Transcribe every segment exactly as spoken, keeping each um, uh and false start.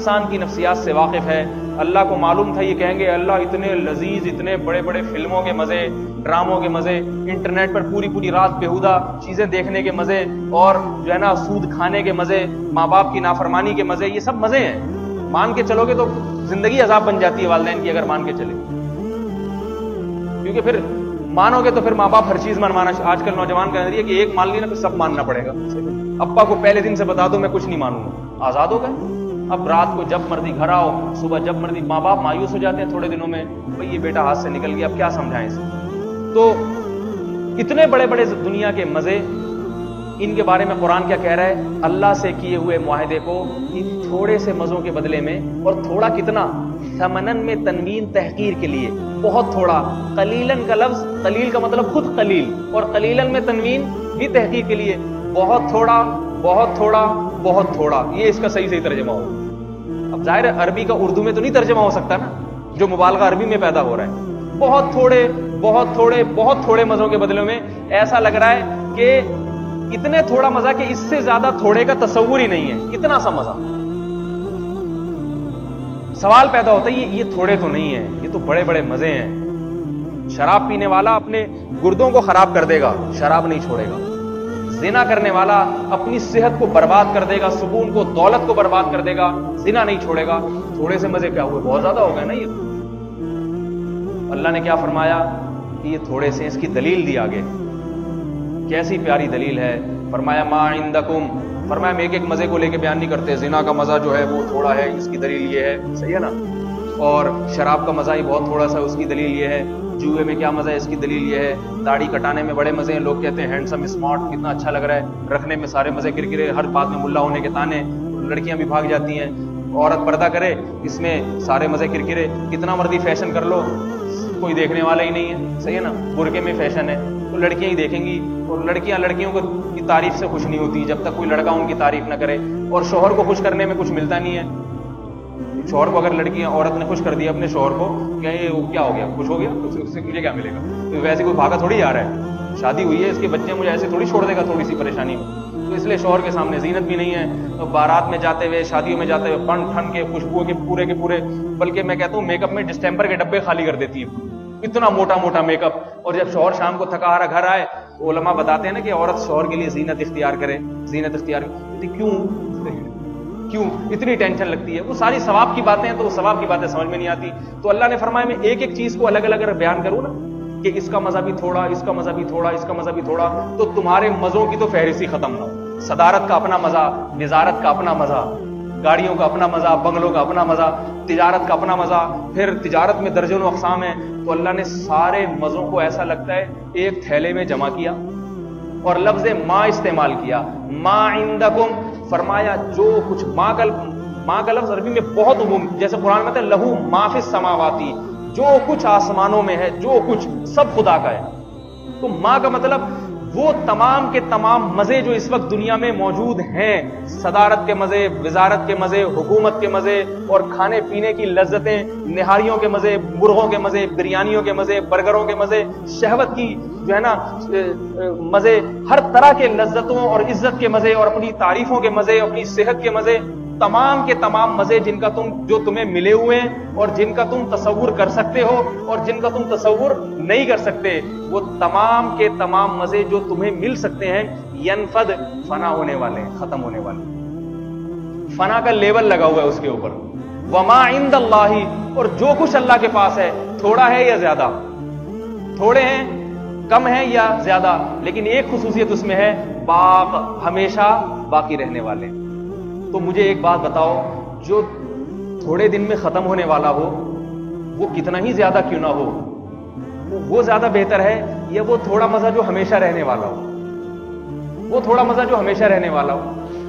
انسان کی نفسیات سے واقف ہے. اللہ کو معلوم تھا یہ کہیں گے اللہ اتنے لذیذ، اتنے بڑے بڑے فلموں کے مزے، ڈراموں کے مزے، انٹرنیٹ پر پوری پوری رات بیہودہ چیزیں دیکھنے کے مزے، اور جو ہے نا سود کھانے کے مزے، ماں باپ کی نافرمانی کے مزے، یہ سب مزے ہیں. مان کے چلو گے تو زندگی عذاب بن جاتی ہے والدین کی، اگر مان کے چلے. کیونکہ پھر مانو گے تو پھر ماں باپ ہر چیز منوانا. آج کل نوجوان کا نظریہ کہ ایک مان لی نا پھر سب ماننا پڑے گا. ابا کو پہلے دن سے بتا دو میں کچھ نہیں مانوں گا، آزاد ہو گئے. اب رات کو جب مرضی گھر آؤ، صبح جب مرضی. ماں باپ مایوس ہو جاتے ہیں تھوڑے دنوں میں، بھئی یہ بیٹا ہاتھ سے نکل گیا، اب کیا سمجھائیں اسے. تو اتنے بڑے بڑے دنیا کے مزے، ان کے بارے میں قرآن کیا کہہ رہا ہے؟ اللہ سے کیے ہوئے معاہدے کو تھوڑے سے مزوں کے بدلے میں، اور تھوڑا کتنا، ثمنن میں تنوین تحقیر کے لیے، بہت تھوڑا. قلیلن کا لفظ، قلیل کا مطلب خود قلیل، اور قلیلن میں تنوین بھی تحقیر کے لیے. بہت تھوڑا، بہت تھوڑا، بہت تھوڑا، یہ اس کا صحیح صحیح ترجمہ ہو. اب ظاہر ہے عربی کا اردو میں تو نہیں ترجمہ ہو سکتا نا، جو مبالغہ عربی میں پیدا ہو رہا ہے. بہت تھوڑے، بہت تھوڑے، بہت تھوڑے مزوں کے بدلے میں ایسا لگ رہا ہے کہ اتنے تھوڑا مزہ کہ اس سے زیادہ تھوڑے کا تصور ہی نہیں ہے. کتنا سا مزہ. سوال پیدا ہوتا ہے یہ تھوڑے تو نہیں ہیں، یہ تو بڑے بڑے مزے ہیں. شراب پینے والا اپنے گردوں کو خراب کر دے گا، شراب نہیں چھوڑے گا. زنا کرنے والا اپنی صحت کو برباد کر دے گا، سکون کو، دولت کو برباد کر دے گا، زنا نہیں چھوڑے گا. تھوڑے سے مزے کیا ہوئے؟ بہت زیادہ ہو گئے نا. یہ اللہ نے کیا فرمایا کہ یہ تھوڑے سے، اس کی دلیل دی آگے. کیسی پیاری دلیل ہے. فرمایا ما عندکم، فرمایا ہم ایک ایک مزے کو لے کے بیان نہیں کرتے. زنا کا مزہ جو ہے وہ تھوڑا ہے، اس کی دلیل یہ ہے. صحیح ہے نا. اور شراب کا مزہ ہی بہت تھوڑا سا، اس کی دلیل یہ ہے. جوئے میں کیا مزہ ہے، اس کی دلیل یہ ہے. داڑھی کٹانے میں بڑے مزے ہیں، لوگ کہتے ہیں ہینڈسم، اسمارٹ، کتنا اچھا لگ رہا ہے. رکھنے میں سارے مزے، کرکرے، ہر بات میں ملا ہونے کے تانے، لڑکیاں بھی بھاگ جاتی ہیں. عورت پردہ کرے، اس میں سارے مزے، کرکرے. کتنا مرضی فیشن کر لو، کوئی دیکھنے والا ہی نہیں ہے. صحیح ہے نا. برقعے میں فیشن ہے تو لڑکیاں ہی دیکھیں گی، اور لڑکیاں لڑکیوں کو کی تعریف سے خوش نہیں ہوتی جب تک کوئی لڑکا ان کی تعریف نہ کرے. اور شوہر کو خوش کرنے میں کچھ ملتا نہیں ہے. شوہر کو اگر لڑکیاں، عورت نے خوش کر دیا اپنے شوہر کو، کیا یہ کیا ہو گیا، خوش ہو گیا، اس سے مجھے کیا ملے گا؟ ویسے کوئی بھاگا تھوڑی آ رہا ہے. شادی ہوئی ہے، اس کے بچے مجھے ایسے تھوڑی چھوڑ دے گا تھوڑی سی پریشانی میں. تو اس لیے شوہر کے سامنے زینت بھی نہیں ہے. تو بارات میں جاتے ہوئے، شادیوں میں جاتے ہوئے، بن ٹھن کے، خوشبو کے پورے کے پورے، بلکہ میں کہتا ہوں میک اپ میں ڈسٹمبر کے ڈبے خالی کر دیتی ہے. اتنا موٹا موٹا میک اپ. اور جب شوہر شام کو تھکا ہارا گھر آئے، علماء بتاتے ہیں نا کہ عورت شوہر کے لیے زینت اختیار کرے. زینت اختیار کرے کیوں؟ کیوں اتنی ٹینشن لگتی ہے؟ وہ ساری ثواب کی باتیں ہیں، تو وہ ثواب کی باتیں سمجھ میں نہیں آتی. تو اللہ نے فرمایا میں ایک ایک چیز کو الگ الگ اگر بیان کروں نا، کہ اس کا مزہ بھی تھوڑا، اس کا مزہ بھی تھوڑا، اس کا مزہ بھی تھوڑا، تو تمہارے مزوں کی تو فہرست ہی ختم نہ ہو. صدارت کا اپنا مزہ، وزارت کا اپنا مزہ، گاڑیوں کا اپنا مزہ، بنگلوں کا اپنا مزہ، تجارت کا اپنا مزہ. پھر تجارت میں درجنوں اقسام ہیں. تو اللہ نے سارے مزوں کو ایسا لگتا ہے ایک تھیلے میں جمع کیا، اور لفظ ما استعمال کیا. ما عندکم، فرمایا جو کچھ. ماں کا ماں کا لفظ عربی میں بہت عموم، جیسے قرآن میں ہے لہو ما فی السماواتی، جو کچھ آسمانوں میں ہے، جو کچھ سب خدا کا ہے. تو ماں کا مطلب وہ تمام کے تمام مزے جو اس وقت دنیا میں موجود ہیں، صدارت کے مزے، وزارت کے مزے، حکومت کے مزے، اور کھانے پینے کی لذتیں، نہاریوں کے مزے، مرغوں کے مزے، بریانیوں کے مزے، برگروں کے مزے، شہوت کی جو ہے نا مزے، ہر طرح کے لذتوں اور عزت کے مزے، اور اپنی تعریفوں کے مزے، اپنی صحت کے مزے، تمام کے تمام مزے جن کا تم جو تمہیں ملے ہوئے ہیں، اور جن کا تم تصور کر سکتے ہو، اور جن کا تم تصور نہیں کر سکتے، وہ تمام کے تمام مزے جو تمہیں مل سکتے ہیں، ینفد، فنا ہونے والے ہیں، ختم ہونے والے ہیں. فنا کا لیبل لگا ہوا ہے اس کے اوپر. وما عند اللہ، اور جو کچھ اللہ کے پاس ہے، تھوڑا ہے یا زیادہ، تھوڑے ہیں، کم ہے یا زیادہ، لیکن ایک خصوصیت اس میں ہے، باق، ہمیشہ باقی رہنے والے. تو مجھے ایک بات بتاؤ، جو تھوڑے دن میں ختم ہونے والا ہو، وہ کتنا ہی زیادہ کیوں نہ ہو، وہ زیادہ بہتر ہے، یا وہ تھوڑا مزہ جو ہمیشہ رہنے والا ہو؟ وہ تھوڑا مزہ جو ہمیشہ رہنے والا ہو.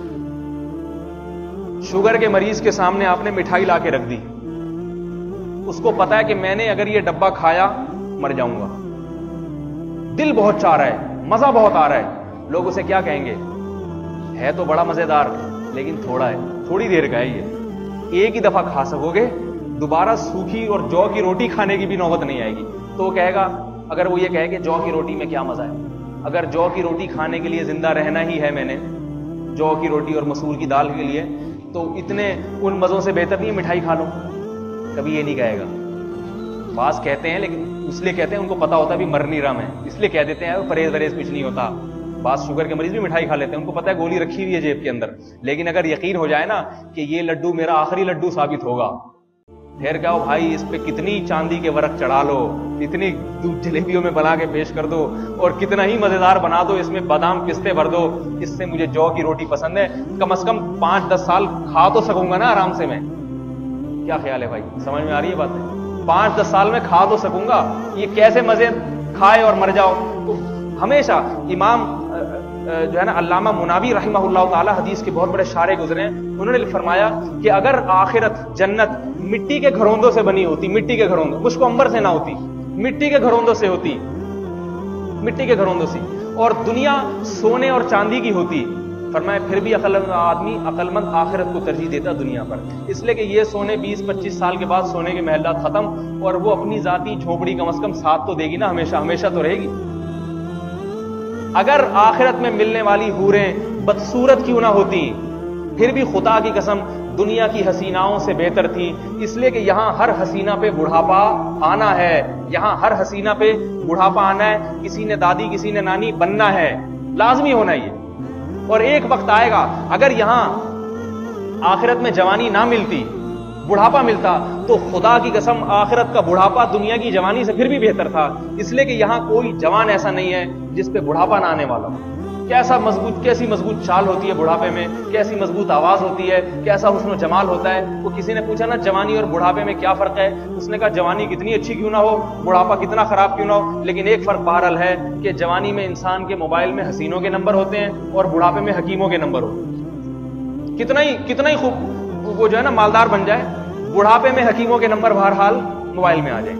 شوگر کے مریض کے سامنے آپ نے مٹھائی لا کے رکھ دی، اس کو پتا ہے کہ میں نے اگر یہ ڈبہ کھایا مر جاؤں گا، دل بہت چاہ رہا ہے، مزہ بہت آ رہا ہے. لوگ اسے کیا کہیں گے؟ ہے تو بڑا مزیدار لیکن تھوڑا ہے، تھوڑی دیر کا ہے، یہ ایک ہی دفعہ کھا سکو گے، دوبارہ سوکھی اور جو کی روٹی کھانے کی بھی نوبت نہیں آئے گی. تو وہ کہے گا، اگر وہ یہ کہے کہ جو کی روٹی میں کیا مزہ ہے، اگر جو کی روٹی کھانے کے لیے زندہ رہنا ہی ہے میں نے، جو کی روٹی اور مسور کی دال کے لیے، تو اتنے ان مزوں سے بہتر نہیں مٹھائی کھا لو. کبھی یہ نہیں کہے گا. بعض کہتے ہیں لیکن اس لیے کہتے ہیں ان کو پتا ہوتا ہے بھی مرنی رم ہے, اس لیے کہہ دیتے ہیں پرہیز وریز کچھ نہیں ہوتا. بعض شوگر کے مریض بھی مٹھائی کھا لیتے ہیں, ان کو پتا ہے گولی رکھی ہوئی ہے جیب کے اندر, لیکن اگر یقین ہو جائے نا کہ یہ لڈو میرا آخری لڈو ثابت ہوگا, پھر کہو بھائی اس پہ کتنی چاندی کے ورق چڑھا لو, اتنی جلیبیوں میں بنا کے پیش کر دو, اور کتنا ہی مزیدار بنا دو, اس میں بادام پستے بھر دو, اس سے مجھے جو کی روٹی پسند ہے, کم از کم پانچ دس سال کھا تو سکوں گا نا آرام سے میں. کیا خیال ہے بھائی, سمجھ میں آ رہی ہے بات ہے؟ پانچ دس سال میں کھا تو سکوں گا, یہ کیسے مزے کھائے اور مر جاؤ. تو ہمیشہ امام جو ہے نا علامہ مناوی رحمہ اللہ تعالی حدیث کے بہت بڑے شارح گزرے ہیں, انہوں نے فرمایا کہ اگر آخرت جنت مٹی کے گھروندوں سے بنی ہوتی, مٹی کے گھروندوں, مجھ کو امبر سے نہ ہوتی, مٹی کے گھروندوں سے ہوتی, مٹی کے گھروندوں سے, اور دنیا سونے اور چاندی کی ہوتی, فرمایا پھر بھی عقل آدمی عقل مند آخرت کو ترجیح دیتا دنیا پر, اس لیے کہ یہ سونے بیس پچیس سال کے بعد سونے کے محلات ختم, اور وہ اپنی ذاتی جھوپڑی کم از کم ساتھ تو دے گی نا, ہمیشہ ہمیشہ تو رہے گی. اگر آخرت میں ملنے والی حوریں بدصورت کیوں نہ ہوتی, پھر بھی خدا کی قسم دنیا کی حسیناؤں سے بہتر تھی, اس لیے کہ یہاں ہر حسینہ پہ بڑھاپا آنا ہے, یہاں ہر حسینہ پہ بڑھاپا آنا ہے, کسی نے دادی کسی نے نانی بننا ہے, لازمی ہونا یہ. اور ایک وقت آئے گا اگر یہاں آخرت میں جوانی نہ ملتی, بڑھاپا ملتا, تو خدا کی قسم آخرت کا بڑھاپا دنیا کی جوانی سے پھر بھی بہتر تھا, اس لیے کہ یہاں کوئی جوان ایسا نہیں ہے جس پہ بڑھاپا نہ آنے والا ہو. کیسا مضبوط, کیسی مضبوط چال ہوتی ہے بڑھاپے میں, کیسی مضبوط آواز ہوتی ہے, کیسا حسن و جمال ہوتا ہے. وہ کسی نے پوچھا نا جوانی اور بڑھاپے میں کیا فرق ہے, اس نے کہا جوانی کتنی اچھی کیوں نہ ہو, بڑھاپا کتنا خراب کیوں نہ ہو, لیکن ایک فرق بہرحال ہے کہ جوانی میں انسان کے موبائل میں حسینوں کے نمبر ہوتے ہیں اور بڑھاپے میں حکیموں کے نمبر ہوتے ہیں. کتنا ہی کتنا ہی خوب وہ جو ہے نا مالدار بن جائے, بڑھاپے میں حکیموں کے نمبر بہرحال موبائل میں آ جائیں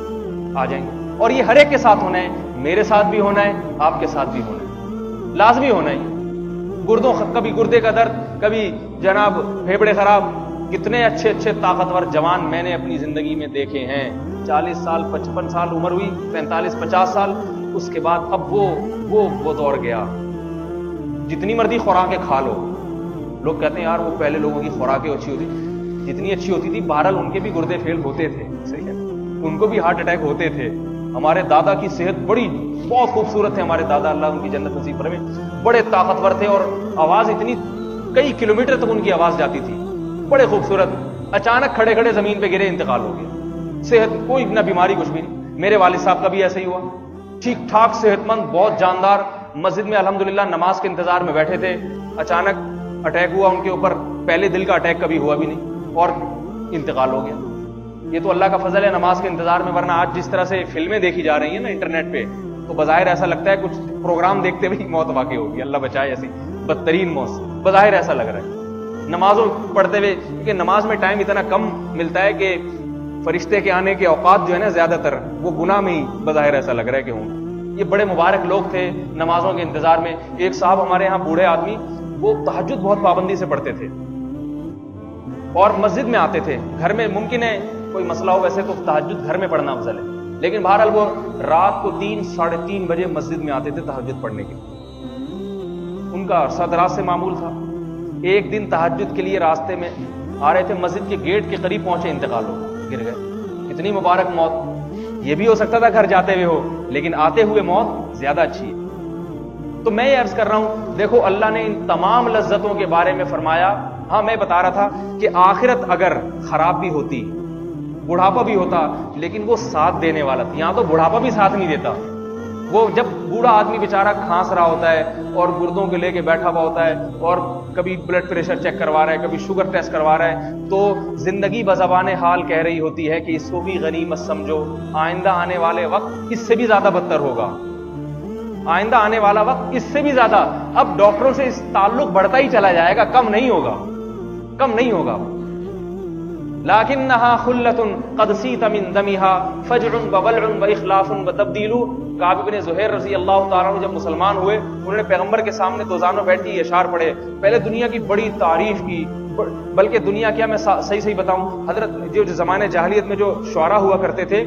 آ جائیں گے. اور یہ ہر ایک کے ساتھ ہونا ہے, میرے ساتھ بھی ہونا ہے, آپ کے ساتھ بھی ہونا ہے, لازمی ہونا ہے. گردوں کبھی گردے کا درد, کبھی جناب پھیپڑے خراب, کتنے اچھے اچھے طاقتور جوان میں نے اپنی زندگی میں دیکھے ہیں. چالیس سال پچپن سال عمر ہوئی, پینتالیس پچاس سال, اس کے بعد اب وہ وہ وہ دور گیا. جتنی مرضی خوراکیں کھا لو, لوگ کہتے ہیں یار وہ پہلے لوگوں کی خوراکیں اچھی ہوتی, جتنی اچھی ہوتی تھی بہرحال ان کے بھی گردے فیل ہوتے تھے, صحیح ہے, ان کو بھی ہارٹ اٹیک ہوتے تھے. ہمارے دادا کی صحت بڑی بہت خوبصورت ہے, ہمارے دادا اللہ ان کی جنت نصیب فرمائے, بڑے طاقتور تھے, اور آواز اتنی کئی کلومیٹر تک ان کی آواز جاتی تھی, بڑے خوبصورت. اچانک کھڑے کھڑے زمین پہ گرے, انتقال ہو گیا. صحت کوئی نہ بیماری کچھ بھی نہیں. میرے والد صاحب کا بھی ایسا ہی ہوا, ٹھیک ٹھاک صحت مند, بہت جاندار, مسجد میں الحمدللہ نماز کے انتظار میں بیٹھے تھے, اچانک اٹیک ہوا ان کے اوپر. پہلے دل کا اٹیک کبھی ہوا بھی نہیں اور انتقال ہو گیا. یہ تو اللہ کا فضل ہے نماز کے انتظار میں, ورنہ آج جس طرح سے فلمیں دیکھی جا رہی ہیں نا انٹرنیٹ پہ, تو بظاہر ایسا لگتا ہے کچھ پروگرام دیکھتے ہوئے موت واقع ہوگی, اللہ بچائے, ایسی بدترین موت بظاہر ایسا لگ رہا ہے. نمازوں پڑھتے ہوئے, کیونکہ نماز میں ٹائم اتنا کم ملتا ہے کہ فرشتے کے آنے کے اوقات جو ہے نا زیادہ تر وہ گناہ میں ہی بظاہر ایسا لگ رہا ہے کہ ہوں. یہ بڑے مبارک لوگ تھے نمازوں کے انتظار میں. ایک صاحب ہمارے یہاں بوڑھے آدمی, وہ تہجد بہت پابندی سے پڑھتے تھے اور مسجد میں آتے تھے. گھر میں ممکن ہے کوئی مسئلہ ہو, ویسے تو تہجد گھر میں پڑھنا افضل ہے, لیکن بہرحال وہ رات کو تین ساڑھے تین بجے مسجد میں آتے تھے تہجد پڑھنے کے لیے. ان کا عرصہ دراز سے معمول تھا. ایک دن تہجد کے لیے راستے میں آ رہے تھے, مسجد کے گیٹ کے قریب پہنچے, انتقال ہو, گر گئے. کتنی مبارک موت. یہ بھی ہو سکتا تھا گھر جاتے ہوئے ہو, لیکن آتے ہوئے موت زیادہ اچھی ہے. تو میں یہ عرض کر رہا ہوں, دیکھو اللہ نے ان تمام لذتوں کے بارے میں فرمایا. ہاں میں بتا رہا تھا کہ آخرت اگر خراب بھی ہوتی, بڑھاپا بھی ہوتا, لیکن وہ ساتھ دینے والا تھا. یہاں تو بڑھاپا بھی ساتھ نہیں دیتا. وہ جب بوڑھا آدمی بیچارہ کھانس رہا ہوتا ہے اور گردوں کے لے کے بیٹھا ہوا ہوتا ہے, اور کبھی بلڈ پریشر چیک کروا رہا ہے, کبھی شوگر ٹیسٹ کروا رہا ہے, تو زندگی بزبان حال کہہ رہی ہوتی ہے کہ اس کو بھی غنیمت سمجھو, آئندہ آنے والے وقت اس سے بھی زیادہ بدتر ہوگا. آئندہ آنے والا وقت اس سے بھی زیادہ. اب ڈاکٹروں سے اس تعلق بڑھتا ہی چلا جائے گا, کم نہیں ہوگا, کم نہیں ہوگا. لکنھا خلۃ قد سیت من دمھا فجع وبلع واخلاف وتبدیل. کعب بن زہیر رضی اللہ تعالیٰ عنہ جب مسلمان ہوئے, انہوں نے پیغمبر کے سامنے دوزانوں بیٹھ کے یہ اشعار پڑھے. پہلے دنیا کی بڑی تعریف کی, بلکہ دنیا کیا, میں صحیح صحیح بتاؤں, حضرت جو زمانے جاہلیت میں جو شعراء ہوا کرتے تھے,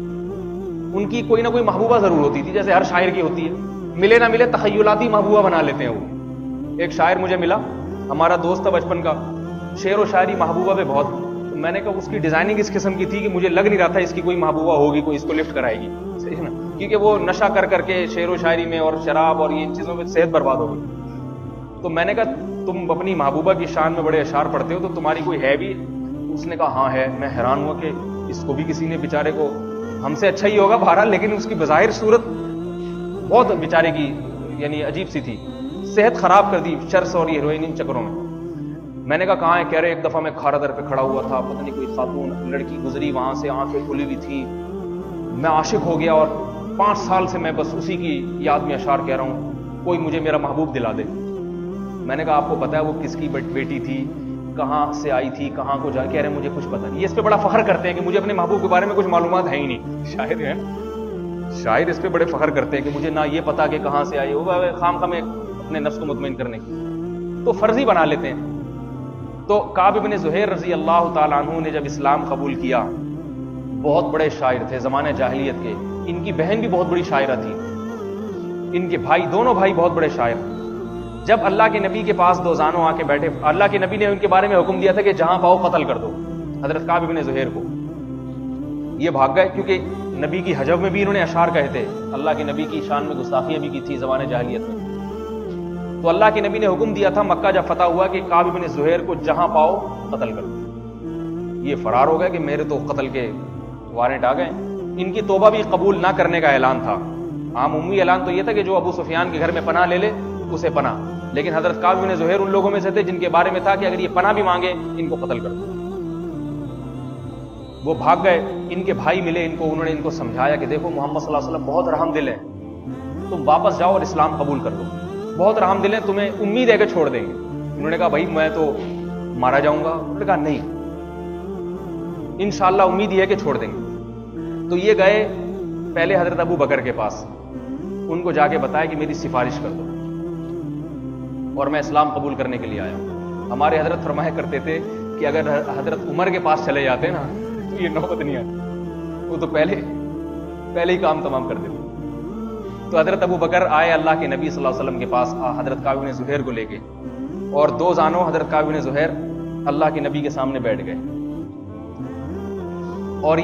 ان کی کوئی نہ کوئی محبوبہ ضرور ہوتی تھی, جیسے ہر شاعر کی ہوتی ہے. ملے نہ ملے تخیلاتی محبوبہ بنا لیتے ہیں وہ. ایک شاعر مجھے ملا, ہمارا دوست تھا بچپن کا, شعر و شاعری محبوبہ پہ بہت. تو میں نے کہا اس کی ڈیزائننگ اس قسم کی تھی کہ مجھے لگ نہیں رہا تھا اس کی کوئی محبوبہ ہوگی, کوئی اس کو لفٹ کرائے گی, صحیح ہے نا, کیونکہ وہ نشہ کر کر کے شعر و شاعری میں اور شراب اور ان چیزوں میں صحت برباد ہو گئی. تو میں نے کہا تم اپنی محبوبہ کی شان میں بڑے اشعار پڑھتے ہو, تو تمہاری کوئی ہے بھی؟ اس نے کہا ہاں ہے. میں حیران ہوا کہ اس کو بھی کسی نے بیچارے کو, ہم سے اچھا ہی ہوگا بہرحال, لیکن اس کی بظاہر صورت بہت بیچارے کی یعنی عجیب سی تھی, صحت خراب کر دی چرس اور یہ ہیروئن ان چکروں میں. میں نے کہا کہاں ہے؟ کہہ رہے ایک دفعہ میں کھارا در پہ کھڑا ہوا تھا, پتہ نہیں کوئی خاتون لڑکی گزری وہاں سے, آنکھیں کھلی ہوئی تھی, میں عاشق ہو گیا اور پانچ سال سے میں بس اسی کی یاد میں اشعار کہہ رہا ہوں, کوئی مجھے میرا محبوب دلا دے. میں نے کہا آپ کو پتا ہے وہ کس کی بیٹی تھی, کہاں سے آئی تھی, کہاں کو جا؟ کہہ رہے مجھے کچھ پتا نہیں. یہ اس پہ بڑا فخر کرتے ہیں کہ مجھے اپنے محبوب کے بارے میں کچھ معلومات ہے ہی نہیں. شاعر ہے, شاعر اس پہ بڑے فخر کرتے ہیں کہ مجھے نہ یہ پتا کہ کہاں سے آئی, وہ خام خام اپنے نفس کو مطمئن کرنے کی تو فرضی بنا لیتے ہیں. تو کعب بن زہیر رضی اللہ تعالیٰ عنہ نے جب اسلام قبول کیا, بہت بڑے شاعر تھے زمانہ جاہلیت کے. ان کی بہن بھی بہت بڑی شاعرہ تھی, ان کے بھائی, دونوں بھائی بہت بڑے شاعر. جب اللہ کے نبی کے پاس دو زانوں آ کے بیٹھے, اللہ کے نبی نے ان کے بارے میں حکم دیا تھا کہ جہاں پاؤ قتل کر دو حضرت کعب بن زہیر کو. یہ بھاگ گئے کیونکہ نبی کی حجب میں بھی انہوں نے اشعار کہے تھے, اللہ کے نبی کی شان میں گستاخیاں بھی کی تھی زمانہ جاہلیت میں. تو اللہ کے نبی نے حکم دیا تھا مکہ جب فتح ہوا کہ کعب بن زہیر کو جہاں پاؤ قتل کر دو. یہ فرار ہو گئے کہ میرے تو قتل کے وارنٹ آ گئے. ان کی توبہ بھی قبول نہ کرنے کا اعلان تھا. عام عمومی اعلان تو یہ تھا کہ جو ابو سفیان کے گھر میں پناہ لے لے اسے پناہ, لیکن حضرت کعب بن زہیر ان لوگوں میں سے تھے جن کے بارے میں تھا کہ اگر یہ پناہ بھی مانگے ان کو قتل کر دو. وہ بھاگ گئے. ان کے بھائی ملے ان کو, انہوں نے ان کو سمجھایا کہ دیکھو محمد صلی اللہ علیہ وسلم بہت رحم دل ہیں, تم واپس جاؤ اور اسلام قبول کر لو, بہت رحم دل ہیں, تمہیں امید ہے کہ چھوڑ دیں گے. انہوں نے کہا بھائی میں تو مارا جاؤں گا. انہوں نے کہا نہیں, انشاءاللہ امید یہ ہے کہ چھوڑ دیں گے. تو یہ گئے پہلے حضرت ابو بکر کے پاس, ان کو جا کے بتایا کہ میری سفارش کر دو اور میں اسلام قبول کرنے کے لیے آیا ہوں. ہمارے حضرت فرمایا کرتے تھے کہ اگر حضرت عمر کے پاس چلے جاتے نا تو یہ نوبت نہیں آتی, وہ تو پہلے پہلے ہی کام تمام کر دیتے. تو حضرت ابو بکر آئے اللہ کے نبی صلی اللہ علیہ وسلم کے پاس حضرت کعب بن زہیر کو لے کے, اور دو زانوں حضرت کعب بن زہیر اللہ کے نبی کے سامنے بیٹھ گئے اور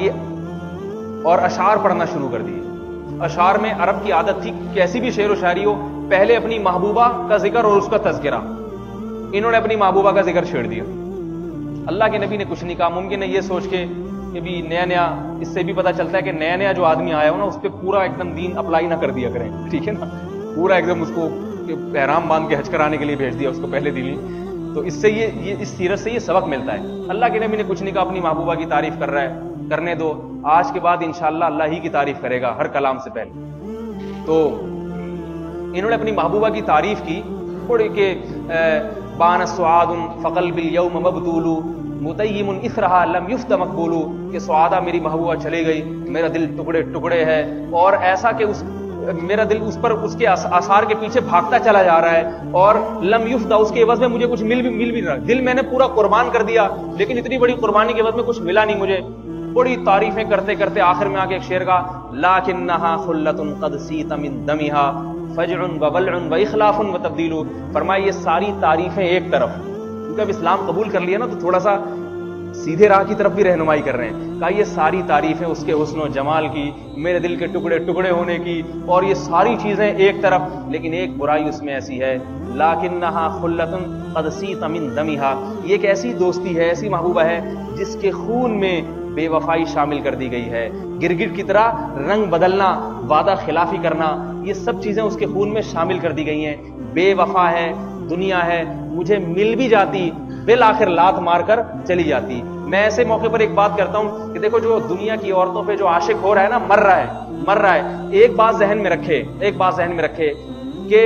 یہ اور اشعار پڑھنا شروع کر دیے. اشعار میں عرب کی عادت تھی کیسی بھی شعر و شاعری ہو, پہلے اپنی محبوبہ کا ذکر اور اس کا تذکرہ. انہوں نے اپنی محبوبہ کا ذکر چھیڑ دیا. اللہ کے نبی نے کچھ نہیں کہا. ممکن ہے یہ سوچ کے کہ بھی نیا نیا, اس سے بھی پتہ چلتا ہے کہ نیا نیا جو آدمی آیا ہو نا اس پہ پورا ایک دم دین اپلائی نہ کر دیا کریں, ٹھیک ہے نا, پورا ایک دم اس کو احرام باندھ کے حج کرانے کے لیے بھیج دیا اس کو پہلے دن ہی. تو اس سے یہ یہ اس سیرت سے یہ سبق ملتا ہے. اللہ کے نبی نے کچھ نہیں کہا, اپنی محبوبہ کی تعریف کر رہا ہے, کرنے دو, آج کے بعد انشاءاللہ اللہ ہی کی تعریف کرے گا ہر کلام سے پہلے. تو انہوں نے اپنی محبوبہ کی تعریف کی تھوڑی کہ بان سعاد فقلب اليوم مبتول متیم اثرها لم یفت مقبول, کہ سعادہ میری محبوبہ چلی گئی, میرا دل ٹکڑے ٹکڑے ہے, اور ایسا کہ اس میرا دل اس پر اس کے آثار کے پیچھے بھاگتا چلا جا رہا ہے, اور لم یفت اس کے عوض میں مجھے کچھ مل بھی مل بھی رہا. دل میں نے پورا قربان کر دیا لیکن اتنی بڑی قربانی کے عوض میں کچھ ملا نہیں مجھے. بڑی تعریفیں کرتے کرتے آخر میں آ کے ایک شعر کا لاکنھا خلۃ قد سیت من دمھا فجع وبلع واخلاف وتبدیل. فرمایا یہ ساری تعریفیں ایک طرف, کیونکہ اب اسلام قبول کر لیا نا تو تھوڑا سا سیدھے راہ کی طرف بھی رہنمائی کر رہے ہیں. کہا یہ ساری تعریفیں اس کے حسن و جمال کی, میرے دل کے ٹکڑے ٹکڑے ہونے کی, اور یہ ساری چیزیں ایک طرف, لیکن ایک برائی اس میں ایسی ہے, لاکنھا خلۃ قد سیت من دمھا, یہ ایک ایسی دوستی ہے, ایسی محبوبہ ہے جس کے خون میں بے وفائی شامل کر دی گئی ہے. گرگٹ کی طرح رنگ بدلنا, وعدہ خلافی کرنا, یہ سب چیزیں اس کے خون میں شامل کر دی گئی ہیں. بے وفا ہے, دنیا ہے, مجھے مل بھی جاتی بالآخر لات مار کر چلی جاتی. میں ایسے موقع پر ایک بات کرتا ہوں کہ دیکھو جو دنیا کی عورتوں پہ جو عاشق ہو رہا ہے نا, مر رہا ہے مر رہا ہے ایک بات ذہن میں رکھے ایک بات ذہن میں رکھے کہ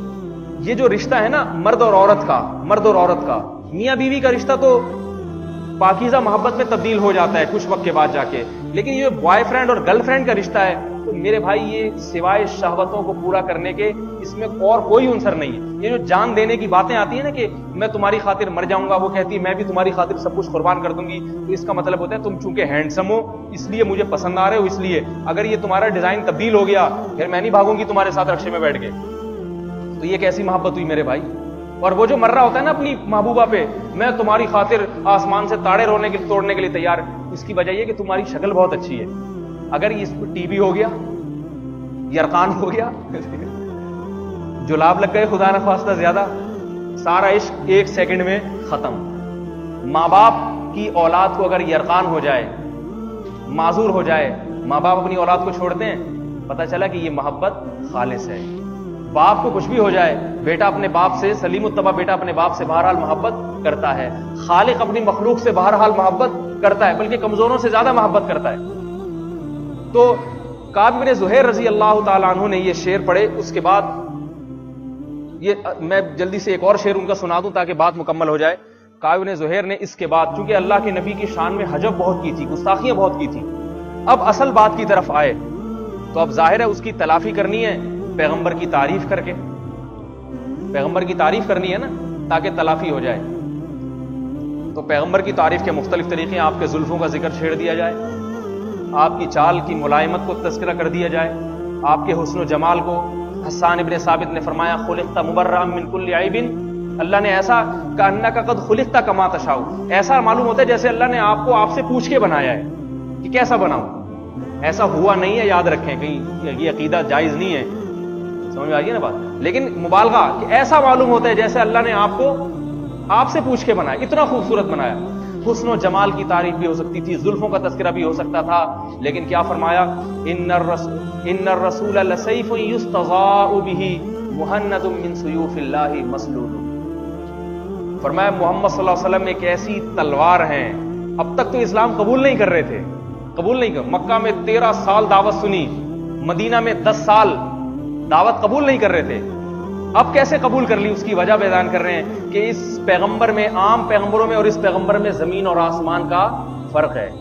یہ جو رشتہ ہے نا مرد اور عورت کا مرد اور عورت کا میاں بیوی کا رشتہ تو پاکیزہ محبت میں تبدیل ہو جاتا ہے کچھ وقت کے بعد جا کے, لیکن یہ بوائے فرینڈ اور گرل فرینڈ کا رشتہ ہے تو میرے بھائی یہ سوائے شہوتوں کو پورا کرنے کے اس میں اور کوئی عنصر نہیں ہے. یہ جو جان دینے کی باتیں آتی ہیں نا کہ میں تمہاری خاطر مر جاؤں گا, وہ کہتی ہے میں بھی تمہاری خاطر سب کچھ قربان کر دوں گی, تو اس کا مطلب ہوتا ہے تم چونکہ ہینڈسم ہو اس لیے مجھے پسند آ رہے ہو, اس لیے اگر یہ تمہارا ڈیزائن تبدیل ہو گیا پھر میں نہیں بھاگوں گی تمہارے ساتھ رکشے میں بیٹھ کے. تو یہ کیسی محبت ہوئی میرے بھائی. اور وہ جو مر رہا ہوتا ہے نا اپنی محبوبہ پہ، میں تمہاری خاطر آسمان سے تاڑے رونے کے توڑنے کے لیے تیار، اس کی وجہ یہ کہ تمہاری شکل بہت اچھی ہے. اگر اس پہ ٹی بی ہو گیا، یرقان ہو گیا، جلاب لگ گئے خدا نہ خواستہ زیادہ، سارا عشق ایک سیکنڈ میں ختم. ماں باپ کی اولاد کو اگر یرقان ہو جائے، معذور ہو جائے، ماں باپ اپنی اولاد کو چھوڑتے ہیں، پتہ چلا کہ یہ محبت خالص ہے. باپ کو کچھ بھی ہو جائے، بیٹا اپنے باپ سے، سلیم الطبع بیٹا اپنے باپ سے بہرحال محبت کرتا ہے. خالق اپنی مخلوق سے بہرحال محبت کرتا ہے، بلکہ کمزوروں سے زیادہ محبت کرتا ہے. تو کعب بن زہیر رضی اللہ تعالیٰ عنہ نے یہ شعر پڑھے. اس کے بعد یہ میں جلدی سے ایک اور شعر ان کا سنا دوں تاکہ بات مکمل ہو جائے. کعب بن زہیر نے اس کے بعد، چونکہ اللہ کے نبی کی شان میں حجب بہت کی تھی، گستاخیاں بہت کی تھی، اب اصل بات کی طرف آئے تو اب ظاہر ہے اس کی تلافی کرنی ہے پیغمبر کی تعریف کر کے. پیغمبر کی تعریف کرنی ہے نا تاکہ تلافی ہو جائے. تو پیغمبر کی تعریف کے مختلف طریقے، آپ کے زلفوں کا ذکر چھیڑ دیا جائے، آپ کی چال کی ملائمت کو تذکرہ کر دیا جائے، آپ کے حسن و جمال کو. حسان ابن ثابت نے فرمایا خلقت مبرئا من کل عیب، اللہ نے ایسا کأنک قد خلقت کما تشاء، ایسا معلوم ہوتا ہے جیسے اللہ نے آپ کو آپ سے پوچھ کے بنایا ہے کہ کیسا بناؤں. ایسا ہوا نہیں ہے، یاد رکھیں، کہیں یہ عقیدہ جائز نہیں ہے، سمجھ میں آئی ہے نا بات. لیکن مبالغہ کہ ایسا معلوم ہوتا ہے جیسے اللہ نے آپ کو آپ سے پوچھ کے بنایا، اتنا خوبصورت بنایا. حسن و جمال کی تعریف بھی ہو سکتی تھی، زلفوں کا تذکرہ بھی ہو سکتا تھا، لیکن کیا فرمایا؟ ان الرسول ان الرسول لسیف یستضاء به مہند من سیوف اللہ مسلول. فرمایا محمد صلی اللہ علیہ وسلم ایک ایسی تلوار ہیں. اب تک تو اسلام قبول نہیں کر رہے تھے، قبول نہیں کر. مکہ میں تیرہ سال دعوت سنی، مدینہ میں دس سال دعوت قبول نہیں کر رہے تھے. اب کیسے قبول کر لی؟ اس کی وجہ بیان کر رہے ہیں کہ اس پیغمبر میں، عام پیغمبروں میں اور اس پیغمبر میں زمین اور آسمان کا فرق ہے.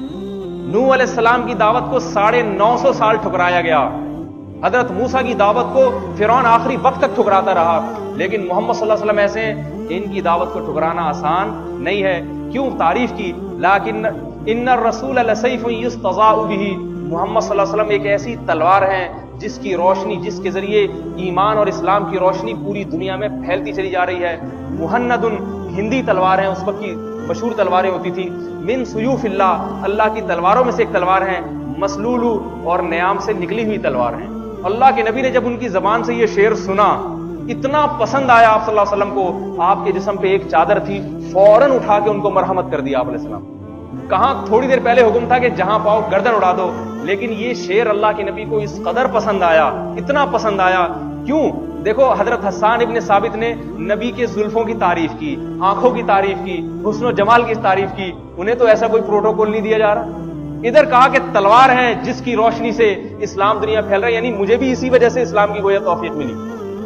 نوح علیہ السلام کی دعوت کو ساڑھے نو سو سال ٹھکرایا گیا. حضرت موسیٰ کی دعوت کو فرعون آخری وقت تک ٹھکراتا رہا. لیکن محمد صلی اللہ علیہ وسلم ایسے ہیں، ان کی دعوت کو ٹھکرانا آسان نہیں ہے. کیوں تعریف کی؟ لیکن ان الرسول لسیف یستضاء به، محمد صلی اللہ علیہ وسلم ایک ایسی تلوار ہیں جس کی روشنی، جس کے ذریعے ایمان اور اسلام کی روشنی پوری دنیا میں پھیلتی چلی جا رہی ہے. مہند، ہندی تلوار ہیں، اس وقت کی مشہور تلواریں ہوتی تھی. من سیوف اللہ، اللہ کی تلواروں میں سے ایک تلوار ہیں. مسلول، اور نیام سے نکلی ہوئی تلوار ہیں. اللہ کے نبی نے جب ان کی زبان سے یہ شعر سنا، اتنا پسند آیا آپ صلی اللہ علیہ وسلم کو. آپ کے جسم پہ ایک چادر تھی، فوراً اٹھا کے ان کو مرحمت کر دیا آپ علیہ السلام. کہاں تھوڑی دیر پہلے حکم تھا کہ جہاں پاؤ گردن اڑا دو، لیکن یہ شعر اللہ کے نبی کو اس قدر پسند آیا، اتنا پسند آیا. کیوں؟ دیکھو حضرت حسان ابن ثابت نے نبی کے زلفوں کی تعریف کی، آنکھوں کی تعریف کی، حسن و جمال کی تعریف کی. انہیں تو ایسا کوئی پروٹوکول نہیں دیا جا رہا. ادھر کہا کہ تلوار ہے جس کی روشنی سے اسلام دنیا پھیل رہا ہے، یعنی مجھے بھی اسی وجہ سے اسلام کی گویا توفیق ملی.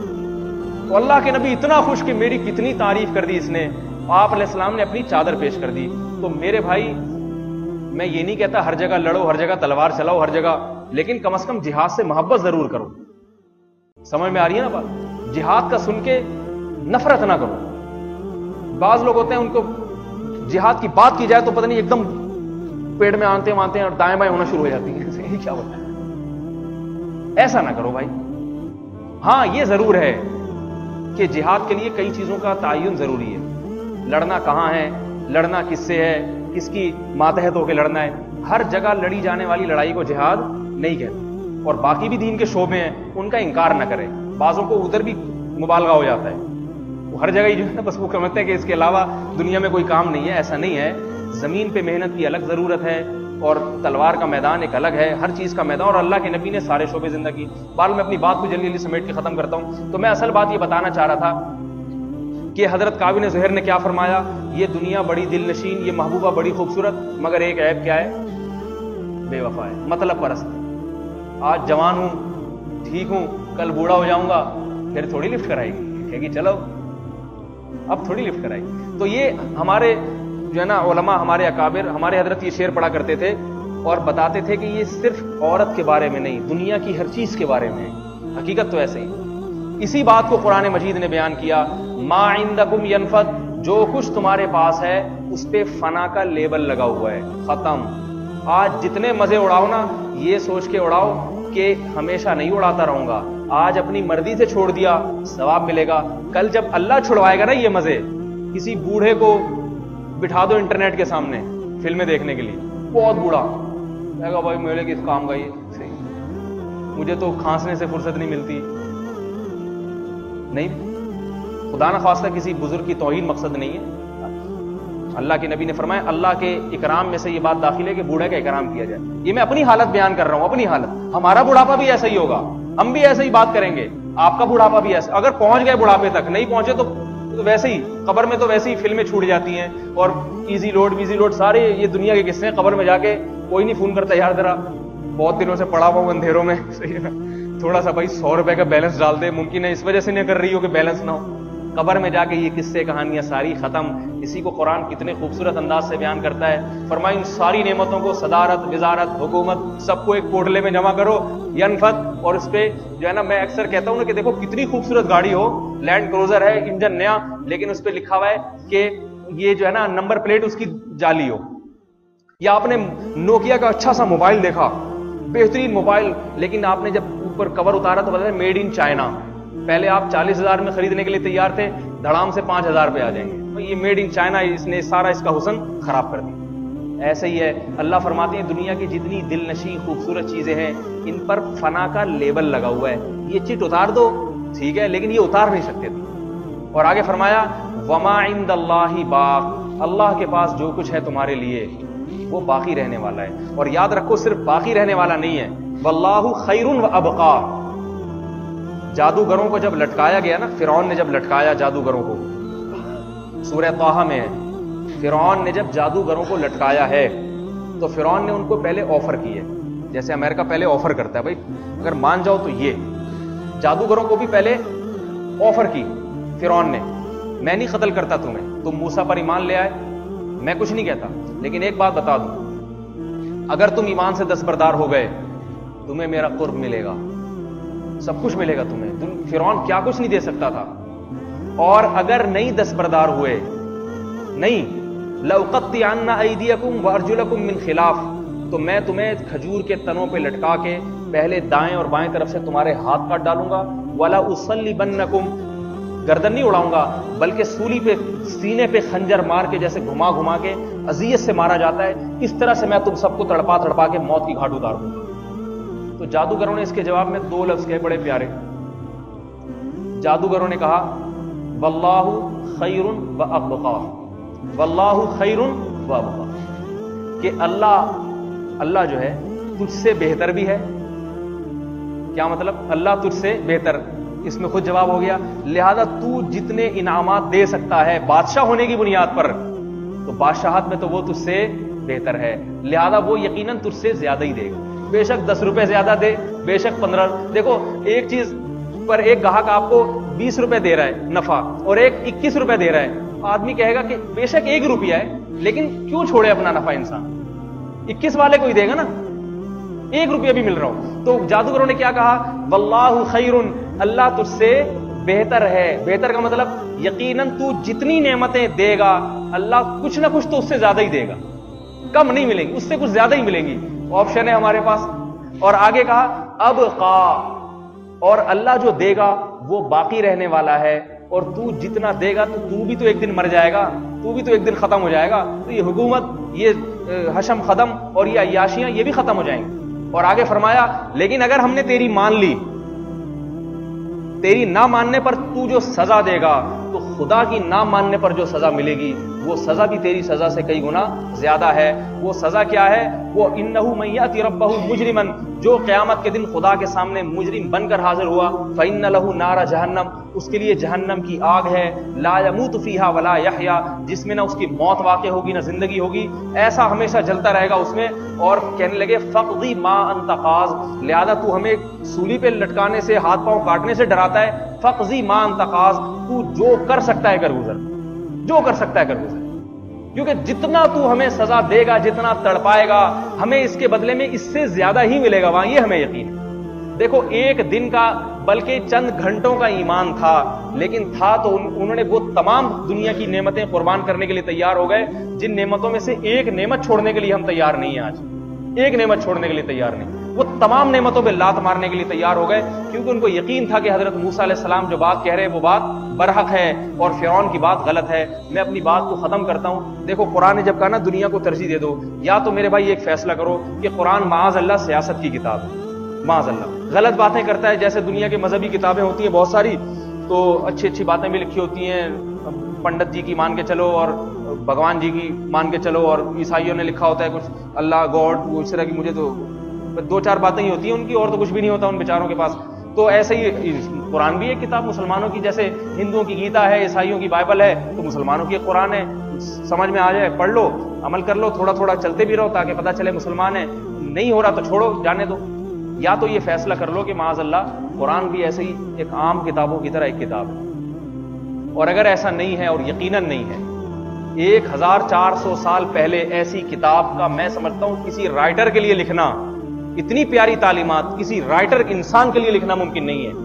تو اللہ کے نبی اتنا خوش کہ میری کتنی تعریف کر دی اس نے. آپ علیہ السلام نے اپنی چادر پیش کر دی. تو میرے بھائی، میں یہ نہیں کہتا ہر جگہ لڑو، ہر جگہ تلوار چلاؤ، ہر جگہ، لیکن کم از کم جہاد سے محبت ضرور کرو. سمجھ میں آ رہی ہے نا بات؟ جہاد کا سن کے نفرت نہ کرو. بعض لوگ ہوتے ہیں ان کو جہاد کی بات کی جائے تو پتہ نہیں ایک دم پیڑ میں آنتے مانتے ہیں اور دائیں بائیں ہونا شروع ہو جاتی ہیں. کیا ہوتا ہے؟ ایسا نہ کرو بھائی. ہاں یہ ضرور ہے کہ جہاد کے لیے کئی چیزوں کا تعین ضروری ہے. لڑنا کہاں ہے، لڑنا کس سے ہے، کس کی ماتحت ہو کے لڑنا ہے. ہر جگہ لڑی جانے والی لڑائی کو جہاد نہیں کہتے. اور باقی بھی دین کے شعبے ہیں، ان کا انکار نہ کرے. بعضوں کو ادھر بھی مبالغہ ہو جاتا ہے، وہ ہر جگہ ہی جو ہے نا بس وہ سمجھتے ہیں کہ اس کے علاوہ دنیا میں کوئی کام نہیں ہے. ایسا نہیں ہے. زمین پہ محنت کی الگ ضرورت ہے اور تلوار کا میدان ایک الگ ہے. ہر چیز کا میدان، اور اللہ کے نبی نے سارے شعبے زندگی. بال میں اپنی بات کو جلدی جلدی سمیٹ کے ختم کرتا ہوں. تو میں اصل بات یہ بتانا چاہ رہا تھا کہ حضرت کعب بن زہیر نے کیا فرمایا؟ یہ دنیا بڑی دل نشین، یہ محبوبہ بڑی خوبصورت، مگر ایک عیب کیا ہے؟ بے وفا ہے، مطلب پرست. آج جوان ہوں، ٹھیک ہوں، کل بوڑھا ہو جاؤں گا، پھر تھوڑی لفٹ کرائے گی، کہے گی چلو اب تھوڑی لفٹ کرائے گی. تو یہ ہمارے جو ہے نا علماء، ہمارے اکابر، ہمارے حضرت یہ شعر پڑھا کرتے تھے اور بتاتے تھے کہ یہ صرف عورت کے بارے میں نہیں، دنیا کی ہر چیز کے بارے میں ہے. حقیقت تو ایسے ہی. اسی بات کو قرآن مجید نے بیان کیا، ما عندکم ینفد، جو کچھ تمہارے پاس ہے اس پہ فنا کا لیبل لگا ہوا ہے، ختم. آج جتنے مزے اڑاؤ نا، یہ سوچ کے اڑاؤ کہ ہمیشہ نہیں اڑاتا رہوں گا, آج اپنی مرضی سے چھوڑ دیا ثواب ملے گا, کل جب اللہ چھڑوائے گا نا یہ مزے, کسی بوڑھے کو بٹھا دو انٹرنیٹ کے سامنے فلمیں دیکھنے کے لیے, بہت بوڑھا کہے گا بھائی میرے کس کام کا یہ, صحیح مجھے تو کھانسنے سے فرصت نہیں ملتی. نہیں, خدا نہ خواستہ کسی بزرگ کی توہین مقصد نہیں ہے. اللہ کے نبی نے فرمایا اللہ کے اکرام میں سے یہ بات داخل ہے کہ بوڑھے کا اکرام کیا جائے. یہ میں اپنی حالت بیان کر رہا ہوں, اپنی حالت. ہمارا بڑھاپا بھی ایسا ہی ہوگا, ہم بھی ایسے ہی بات کریں گے, آپ کا بڑھاپا بھی ایسا. اگر پہنچ گئے بڑھاپے تک, نہیں پہنچے تو ویسے ہی قبر میں تو ویسے ہی فلمیں چھوٹ جاتی ہیں, اور ایزی لوڈ ویزی لوڈ سارے یہ دنیا کے قصے ہیں. قبر میں جا کے کوئی نہیں فون کرتا یار ذرا بہت دنوں سے پڑا ہوا ہوں اندھیروں میں, تھوڑا سا بھائی سو روپے کا بیلنس ڈال دے. ممکن ہے اس وجہ سے نہیں کر رہی ہو کہ بیلنس نہ ہو. قبر میں جا کے یہ قصے کہانیاں ساری ختم. اسی کو قرآن کتنے خوبصورت انداز سے بیان کرتا ہے. فرمایا ان ساری نعمتوں کو, صدارت, وزارت, حکومت, سب کو ایک پوٹلے میں جمع کرو, ینفت, اور اس پہ جو ہے نا, میں اکثر کہتا ہوں نا کہ دیکھو کتنی خوبصورت گاڑی ہو, لینڈ کروزر ہے, انجن نیا, لیکن اس پہ لکھا ہوا ہے کہ یہ جو ہے نا نمبر پلیٹ اس کی جعلی ہو. یا آپ نے نوکیا کا اچھا سا موبائل دیکھا, بہترین موبائل, لیکن آپ نے جب اوپر کور اتارا تو بتا میڈ ان چائنا. پہلے آپ چالیس ہزار میں خریدنے کے لیے تیار تھے, دھڑام سے پانچ ہزار پہ آ جائیں گے. یہ میڈ ان چائنا, اس نے سارا اس کا حسن خراب کر دیا. ایسے ہی ہے, اللہ فرماتے ہیں دنیا کی جتنی دل نشیں خوبصورت چیزیں ہیں ان پر فنا کا لیبل لگا ہوا ہے. یہ چٹ اتار دو ٹھیک ہے, لیکن یہ اتار نہیں سکتے تھے. اور آگے فرمایا وما عند اللہ باق, اللہ کے پاس جو کچھ ہے تمہارے لیے وہ باقی رہنے والا ہے. اور یاد رکھو صرف باقی رہنے والا نہیں ہے, واللہ خیر و ابقا. جادوگروں کو جب لٹکایا گیا نا, فرعون نے جب لٹکایا جادوگروں کو, سورہ طٰہٰ میں ہے, فرعون نے جب جادوگروں کو لٹکایا ہے تو فرعون نے ان کو پہلے آفر کی ہے, جیسے امریکہ پہلے آفر کرتا ہے بھائی اگر مان جاؤ تو یہ. جادوگروں کو بھی پہلے آفر کی فرعون نے, میں نہیں قتل کرتا تمہیں, تم موسیٰ پر ایمان لے آئے, میں کچھ نہیں کہتا, لیکن ایک بات بتا دوں, اگر تم ایمان سے دستبردار ہو گئے تمہیں میرا قرب ملے گا, سب کچھ ملے گا تمہیں. فرعون کیا کچھ نہیں دے سکتا تھا. اور اگر نہیں دستبردار ہوئے, نہیں, لَأُقَطِّعَنَّ أَيْدِيَكُمْ وَأَرْجُلَكُمْ مِنْ خِلَافٍ, تو میں تمہیں کھجور کے تنوں پہ لٹکا کے پہلے دائیں اور بائیں طرف سے تمہارے ہاتھ کاٹ ڈالوں گا. وَلَا أُصَلِّبَنَّكُمْ, گردن نہیں اڑاؤں گا بلکہ سولی پہ سینے پہ خنجر مار کے جیسے گھما گھما کے اذیت سے مارا جاتا ہے, اس طرح سے میں تم سب کو تڑپا تڑپا کے موت کی گھاٹ اتار دوں گا. تو جادوگروں نے اس کے جواب میں دو لفظ کہے بڑے پیارے. جادوگروں نے کہا واللہ خیر و ابقا, واللہ خیر و ابقا, کہ اللہ اللہ جو ہے تجھ سے بہتر بھی ہے. کیا مطلب؟ اللہ تجھ سے بہتر, اس میں خود جواب ہو گیا. لہذا تو جتنے انعامات دے سکتا ہے بادشاہ ہونے کی بنیاد پر, تو بادشاہت میں تو وہ تجھ سے بہتر ہے, لہذا وہ یقیناً تجھ سے زیادہ ہی دے گا. بے شک دس روپے زیادہ دے, بے شک پندرہ. دیکھو ایک چیز پر ایک گاہک آپ کو بیس روپے دے رہا ہے نفع اور ایک اکیس روپے دے رہا ہے, آدمی کہے گا کہ بے شک ایک روپیہ ہے لیکن کیوں چھوڑے اپنا نفع انسان, اکیس والے کو ہی دے گا نا, ایک روپیہ بھی مل رہا ہو. تو جادوگروں نے کیا کہا واللہ خیر, اللہ تجھ سے بہتر ہے. بہتر کا مطلب یقیناً تو جتنی نعمتیں دے گا اللہ کچھ نہ کچھ تو اس سے زیادہ ہی دے گا, کم نہیں ملیں گی, اس سے کچھ زیادہ ہی ملیں گی. آپشن ہے ہمارے پاس. اور آگے کہا ابقا, اور اللہ جو دے گا وہ باقی رہنے والا ہے, اور تو جتنا دے گا تو تو بھی تو ایک دن مر جائے گا, تو بھی تو ایک دن ختم ہو جائے گا. تو یہ حکومت, یہ حشم ختم اور یہ عیاشیاں یہ بھی ختم ہو جائیں گی. اور آگے فرمایا لیکن اگر ہم نے تیری مان لی, تیری نہ ماننے پر تو جو سزا دے گا تو خدا کی نہ ماننے پر جو سزا ملے گی وہ سزا بھی تیری سزا سے کئی گنا زیادہ ہے. وہ سزا کیا ہے؟ وہ انہ من یأتی ربہ مجرما, جو قیامت کے دن خدا کے سامنے مجرم بن کر حاضر ہوا, فإن لہ نار جہنم, اس کے لیے جہنم کی آگ ہے, لا یموت فیہا ولا یحیا, جس میں نہ اس کی موت واقع ہوگی نہ زندگی ہوگی, ایسا ہمیشہ جلتا رہے گا اس میں. اور کہنے لگے فقضی ما انت قاض, لہذا تو ہمیں سولی پہ لٹکانے سے ہاتھ پاؤں کاٹنے سے ڈراتا ہے. فقضی ما انت قاض, تو جو کر سکتا ہے کر گزر, جو کر سکتا ہے کر گزر, کیونکہ جتنا تو ہمیں سزا دے گا, جتنا تڑپائے گا, ہمیں اس کے بدلے میں اس سے زیادہ ہی ملے گا وہاں, یہ ہمیں یقین ہے. دیکھو ایک دن کا بلکہ چند گھنٹوں کا ایمان تھا, لیکن تھا تو انہوں نے وہ تمام دنیا کی نعمتیں قربان کرنے کے لیے تیار ہو گئے, جن نعمتوں میں سے ایک نعمت چھوڑنے کے لیے ہم تیار نہیں ہیں. آج ایک نعمت چھوڑنے کے لیے تیار نہیں, وہ तमाम नेमतों पे लात मारने के लिए तैयार हो गए, क्योंकि उनको यकीन था कि हजरत मूसा अलैहिस्सलाम जो बात कह रहे हैं वो बात बरहक है और फिरौन की बात गलत है। मैं अपनी बात को खत्म करता हूं। देखो, कुरान ने जब कहा ना दुनिया को तरजीह दे दो, या तो मेरे भाई एक फैसला करो कि कुरान माअज़ अल्लाह सियासत की किताब है, माअज़ अल्लाह गलत बातें करता है। जैसे दुनिया की मजहबी किताबें होती हैं बहुत सारी, तो अच्छी अच्छी बातें भी लिखी होती हैं, पंडित जी की मान के चलो और भगवान जी की मान के चलो, और ईसाइयों ने लिखा होता है कुछ अल्लाह गॉड, उस तरह की मुझे तो दो चार बातें ही होती हैं उनकी, और तो कुछ भी नहीं होता उन बेचारों के पास। तो ऐसे ही कुरान भी एक किताब मुसलमानों की, जैसे हिंदुओं की गीता है, ईसाइयों की बाइबल है, तो मुसलमानों की कुरान है। समझ में आ जाए पढ़ लो, अमल कर लो, थोड़ा थोड़ा चलते भी रहो ताकि पता चले मुसलमान है। नहीं हो रहा तो छोड़ो, जाने दो। या तो ये फैसला कर लो कि माअज़ अल्लाह कुरान भी ऐसे ही एक आम किताबों की तरह एक किताब है। और अगर ऐसा नहीं है, और यकीनन नहीं है, एक हजार चार सौ साल पहले ऐसी किताब का मैं समझता हूं किसी राइटर के लिए लिखना, इतनी प्यारी तालीमात किसी राइटर इंसान के लिए लिखना मुमकिन नहीं है।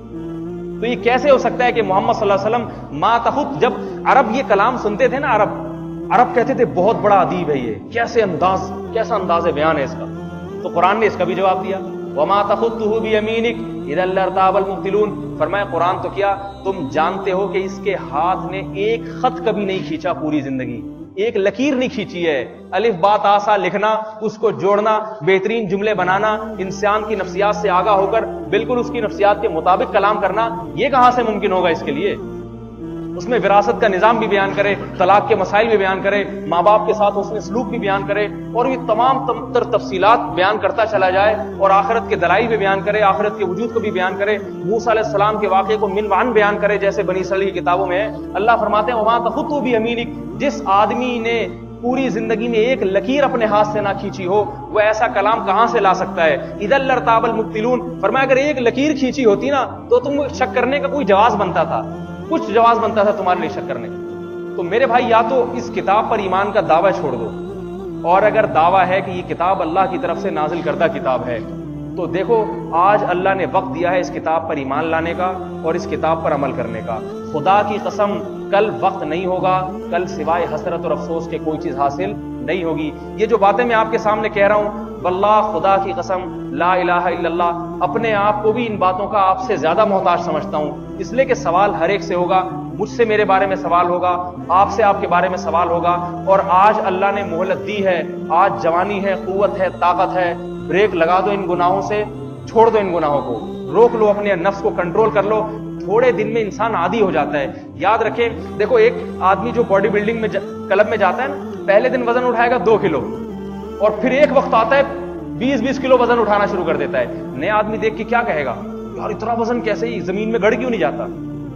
तो ये कैसे हो सकता है कि मोहम्मद सल्लल्लाहु अलैहि वसल्लम मातहुत, जब अरब ये कलाम सुनते थे ना, अरब अरब कहते थे बहुत बड़ा अदीब है ये, कैसे अंदाज, कैसा अंदाज बयान है इसका। तो कुरान ने इसका भी जवाब दिया, वमा तखुत्तुहु बियमीनिक इज़ा लर्ताबल मुब्तिलून। फरमाया कुरान तो क्या, तुम जानते हो कि इसके हाथ ने एक खत कभी नहीं खींचा, पूरी जिंदगी एक लकीर नहीं खींची है। अलिफ बा ता सा लिखना, उसको जोड़ना, बेहतरीन जुमले बनाना, इंसान की नफ्सियात से आगाह होकर बिल्कुल उसकी नफ्सियात के मुताबिक कलाम करना, ये कहां से मुमकिन होगा इसके लिए। उसमें विरासत का निजाम भी बयान करे, तलाक के मसाइल भी बयान करे, माँ बाप के साथ उसने सलूक भी बयान करे, और ये तमाम तर तफसीलात बयान करता चला जाए, और आखिरत के दलाइल भी बयान करे, आखिरत के वजूद को भी बयान करे, मूसा अलैहिस्सलाम के वाक़े को मिनवान बयान करे, जैसे बनी इसराइल की किताबों में है। अल्लाह फरमाते हैं वमा तखुत्तु बियमीनिक, जिस आदमी ने पूरी जिंदगी में एक लकीर अपने हाथ से ना खींची हो, वो ऐसा कलाम कहां से ला सकता है। इज़ा लर्ताबल मुब्तिलून, फरमाया अगर एक लकीर खींची होती ना तो तुम शक करने का कोई जवाब बनता था, कुछ जवाब बनता था तुम्हारे लिए शक करने का। तो मेरे भाई, या तो इस किताब पर ईमान का दावा छोड़ दो, और अगर दावा है कि ये किताब अल्लाह की तरफ से नाजिल करदा किताब है, तो देखो आज अल्लाह ने वक्त दिया है इस किताब पर ईमान लाने का और इस किताब पर अमल करने का। खुदा की कसम, कल वक्त नहीं होगा, कल सिवाय हसरत और अफसोस के कोई चीज हासिल नहीं होगी। ये जो बातें मैं आपके सामने कह रहा हूं, वल्लाह खुदा की कसम, ला इलाहा इल्लल्लाह, अपने आप को भी इन बातों का आपसे ज्यादा मोहताज समझता हूं, इसलिए कि सवाल हर एक से होगा। मुझसे मेरे बारे में सवाल होगा, आपसे आपके बारे में सवाल होगा, और आज अल्लाह ने मोहलत दी है, आज जवानी है, कुव्वत है, ताकत है। ब्रेक लगा दो इन गुनाहों से, छोड़ दो इन गुनाहों को, रोक लो, अपने नफ्स को कंट्रोल कर लो। थोड़े दिन में इंसान आदी हो जाता है। याद रखें, देखो एक आदमी जो बॉडी बिल्डिंग में क्लब में जाता है ना, पहले दिन वजन उठाएगा दो किलो, और फिर एक वक्त आता है बीस बीस किलो वजन उठाना शुरू कर देता है। नया आदमी देख के क्या कहेगा, यार इतना वजन कैसे, ही जमीन में गड़ क्यों नहीं जाता।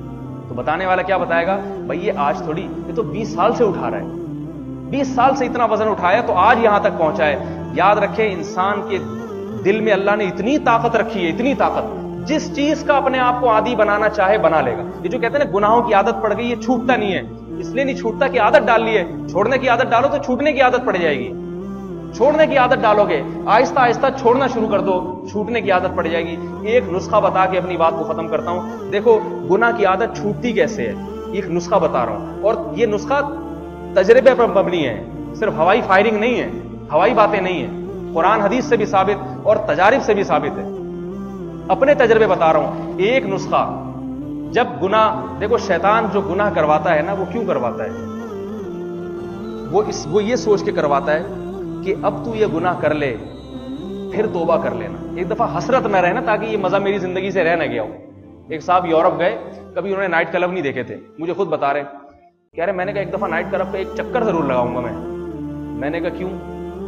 तो बताने वाला क्या बताएगा, भाई ये आज थोड़ी, ये तो बीस साल से उठा रहा है, बीस साल से इतना वजन उठाया तो आज यहां तक पहुंचा है। याद रखें, इंसान के दिल में अल्लाह ने इतनी ताकत रखी है, इतनी ताकत, जिस चीज का अपने आप को आदी बनाना चाहे बना लेगा। ये जो कहते हैं ना गुनाहों की आदत पड़ गई, ये छूटता नहीं है, इसलिए नहीं छूटता कि आदत डाल ली है। छोड़ने की आदत डालो तो छूटने की आदत पड़ जाएगी, छोड़ने की आदत डालोगे, आहिस्ता आहिस्ता छोड़ना शुरू कर दो, छूटने की आदत पड़ जाएगी। एक नुस्खा बता के अपनी बात को खत्म करता हूं। देखो गुनाह की आदत छूटती कैसे है, एक नुस्खा बता रहा हूं, और ये नुस्खा तजर्बे पर मबनी है, सिर्फ हवाई फायरिंग नहीं है, हवाई बातें नहीं है, कुरान हदीस से भी साबित और तजारिब से भी साबित है। अपने तजर्बे बता रहा हूं। एक नुस्खा, जब गुनाह, देखो शैतान जो गुनाह करवाता है ना, वो क्यों करवाता है, वो इस वो ये सोच के करवाता है कि अब तू ये गुनाह कर ले फिर तौबा कर लेना, एक दफा हसरत न रहे ना, ताकि ये मजा मेरी जिंदगी से रह ना गया हो। एक साहब यूरोप गए, कभी उन्होंने नाइट क्लब नहीं देखे थे, मुझे खुद बता रहे, कह रहे मैंने कहा एक दफा नाइट क्लब पे एक चक्कर जरूर लगाऊंगा मैं। मैंने कहा क्यों,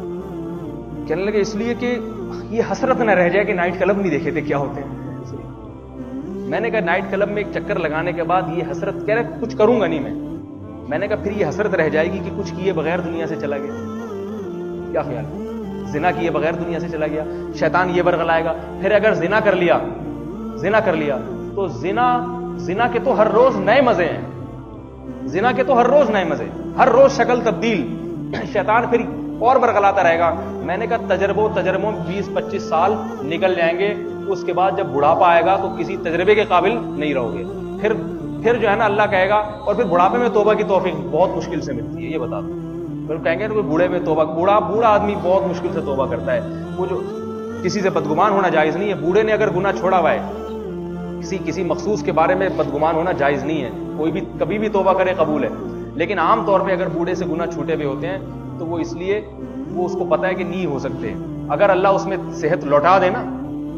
कहने लगे इसलिए कि ये हसरत न रह जाए कि नाइट क्लब नहीं देखे थे क्या होते हैं। मैंने कहा नाइट क्लब में एक चक्कर लगाने के बाद ये हसरत, कह रहे कुछ करूंगा नहीं मैं। मैंने कहा फिर ये हसरत रह जाएगी कि कुछ किए बगैर दुनिया से चला गया, क्या ख्याल, जिना किए बगैर दुनिया से चला गया। शैतान ये बरगलाएगा, फिर अगर जिना कर लिया, जिना कर लिया तो जिना जिना के तो हर रोज नए मजे हैं, जिना के तो हर रोज नए मजे, हर रोज शक्ल तब्दील, शैतान फिर और बरगलाता रहेगा। मैंने कहा तजर्बो तजर्बों बीस पच्चीस साल निकल जाएंगे, उसके बाद जब बुढ़ापा आएगा तो किसी तजर्बे के काबिल नहीं रहोगे। फिर फिर जो है ना अल्लाह कहेगा, और फिर बुढ़ापे में तौबा की तौफीक बहुत मुश्किल से मिलती है, ये बता दो। फिर कहेंगे तो बूढ़े में तौबा, बूढ़ा बूढ़ा आदमी बहुत मुश्किल से तौबा करता है। वो जो کسی سے بدگمان ہونا جائز نہیں ہے. بوڑھے نے اگر گناہ چھوڑا ہوا ہے, کسی کسی مخصوص کے بارے میں بدگمان ہونا جائز نہیں ہے. کوئی بھی کبھی بھی توبہ کرے قبول ہے, لیکن عام طور پہ اگر بوڑھے سے گناہ چھوٹے ہوئے ہوتے ہیں تو وہ اس لیے وہ اس کو پتا ہے کہ نہیں ہو سکتے. اگر اللہ اس میں صحت لوٹا دے نا,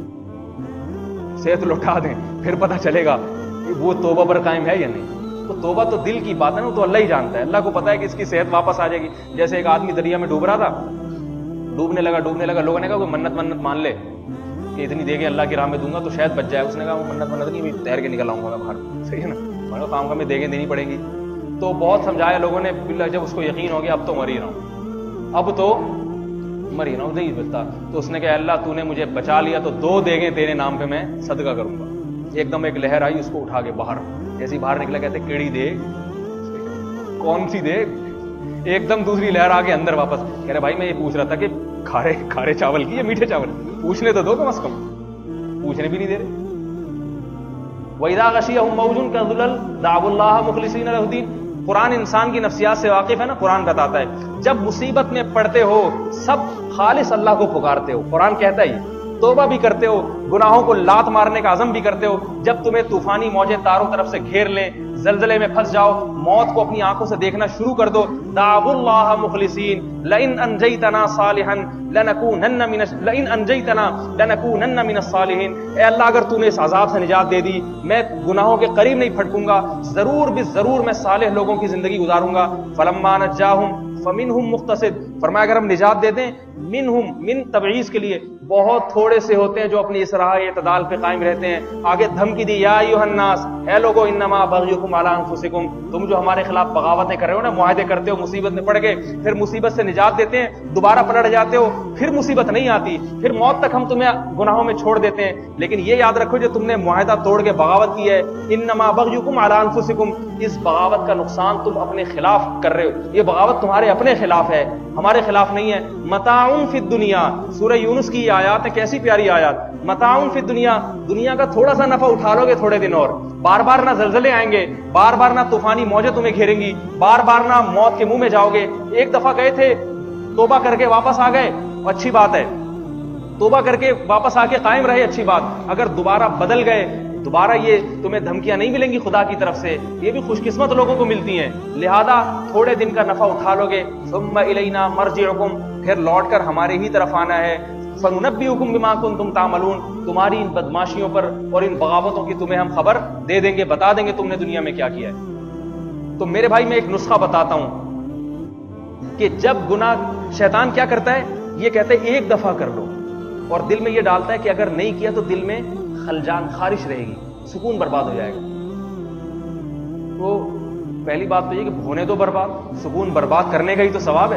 صحت لوٹا دیں, پھر پتہ چلے گا کہ وہ توبہ پر قائم ہے یا نہیں. تو توبہ تو دل کی بات ہے نا, تو اللہ ہی جانتا ہے. اللہ کو پتا ہے کہ اس کی صحت واپس آ جائے گی. جیسے ایک آدمی دریا میں ڈوب رہا تھا, ڈوبنے لگا ڈوبنے لگا لوگوں نے کہا کوئی منت منت مان لے کہ اتنی دے گے اللہ کی راہ میں دوں گا تو شاید بچ جائے. اس نے کہا وہ منت منت نہیں, تیر کے نکل آؤں گا باہر. صحیح ہے نا, میں کام کا میں دے گے دینی پڑے گی. تو بہت سمجھایا لوگوں نے, جب اس کو یقین ہو گیا اب تو مر ہی رہا ہوں, اب تو مر ہی رہا ہوں, نہیں بچتا. تو اس نے کہا اللہ تو نے مجھے بچا لیا تو دو دیگیں تیرے نام پہ میں صدقہ کروں گا. ایک دم ایک لہر آئی, اس کو اٹھا کے باہر, جیسی باہر نکلا کہتے کیڑی دیگ, کون سی دیگ, ایک دم دوسری لہر آ کے اندر واپس. کہہ رہے بھائی میں یہ پوچھ رہا تھا کہ کھارے کھارے چاول کی یا میٹھے چاول, پوچھنے تو دو کم از کم, پوچھنے بھی نہیں دے رہے. وَإِذَا غَشِيَهُم مَّوْجٌ كَالظُّلَلِ دَعَوُا اللَّهَ مُخْلِصِينَ لَهُ الدِّينَ. قرآن انسان کی نفسیات سے واقف ہے نا, قرآن بتاتا ہے جب مصیبت میں پڑتے ہو سب خالص اللہ کو پکارتے ہو. قرآن کہتا ہے توبہ بھی کرتے ہو, گناہوں کو لات مارنے کا عزم بھی کرتے ہو. جب تمہیں طوفانی موجیں تاروں طرف سے گھیر لیں, زلزلے میں پھنس جاؤ, موت کو اپنی آنکھوں سے دیکھنا شروع کر دو, دعوا اللہ مخلصین لئن انجیتنا صالحا لنکونن من لئن انجیتنا لنکونن من الصالحین. اے اللہ اگر تو نے اس عذاب سے نجات دے دی, میں گناہوں کے قریب نہیں پھٹکوں گا, ضرور بھی ضرور میں صالح لوگوں کی زندگی گزاروں گا. فلما نجاہم فمنہم مقتصد. فرمایا اگر ہم نجات دے دیں, منہم من تبعیض کے لیے, بہت تھوڑے سے ہوتے ہیں جو اپنی اس راہ اعتدال پہ قائم رہتے ہیں. آگے دھمکی دی, یا ایھا الناس, اے لوگو انما بغیکم علی انفسکم, تم جو ہمارے خلاف بغاوتیں کر رہے ہو نا, معاہدے کرتے ہو, مصیبت میں پڑ گئے, پھر مصیبت سے نجات دیتے ہیں, دوبارہ پلٹ جاتے ہو, پھر مصیبت نہیں آتی, پھر موت تک ہم تمہیں گناہوں میں چھوڑ دیتے ہیں. لیکن یہ یاد رکھو جو تم نے معاہدہ توڑ کے بغاوت کی ہے, انما بغیکم علی انفسکم, اس بغاوت کا نقصان تم اپنے خلاف کر رہے ہو. یہ بغاوت تمہارے اپنے خلاف ہے, ہمارے خلاف نہیں ہے. متاع فی الدنیا, سورہ یونس کی یہ آیات ہے, کیسی پیاری آیات. متاع فی الدنیا, دنیا کا تھوڑا سا نفع اٹھا لو گے تھوڑے دن, اور بار بار نہ زلزلے آئیں گے, بار بار نہ طوفانی موجیں تمہیں گھیریں گی, بار بار نہ موت کے منہ میں جاؤ گے. ایک دفعہ گئے تھے, توبہ کر کے واپس آ گئے, اچھی بات ہے, توبہ کر کے واپس آ کے قائم رہے, اچھی بات. اگر دوبارہ بدل گئے, دوبارہ یہ تمہیں دھمکیاں نہیں ملیں گی خدا کی طرف سے, یہ بھی خوش قسمت لوگوں کو ملتی ہیں. لہذا تھوڑے دن کا نفع اٹھا لو گے, ثم الینا مرجعکم, پھر لوٹ کر ہمارے ہی طرف آنا ہے. فننبئکم بما کنتم تعملون, تمہاری ان بدماشیوں پر اور ان بغاوتوں کی تمہیں ہم خبر دے دیں گے, بتا دیں گے تم نے دنیا میں کیا کیا ہے. تو میرے بھائی میں ایک نسخہ بتاتا ہوں کہ جب گناہ, شیطان کیا کرتا ہے, یہ کہتے ہیں ایک دفعہ کر لو, اور دل میں یہ ڈالتا ہے کہ اگر نہیں کیا تو دل میں خلجان, خارش رہے گی, سکون برباد ہو جائے گا. تو پہلی بات تو یہ کہ ہونے دو برباد, سکون برباد کرنے کا ہی تو ثواب ہے.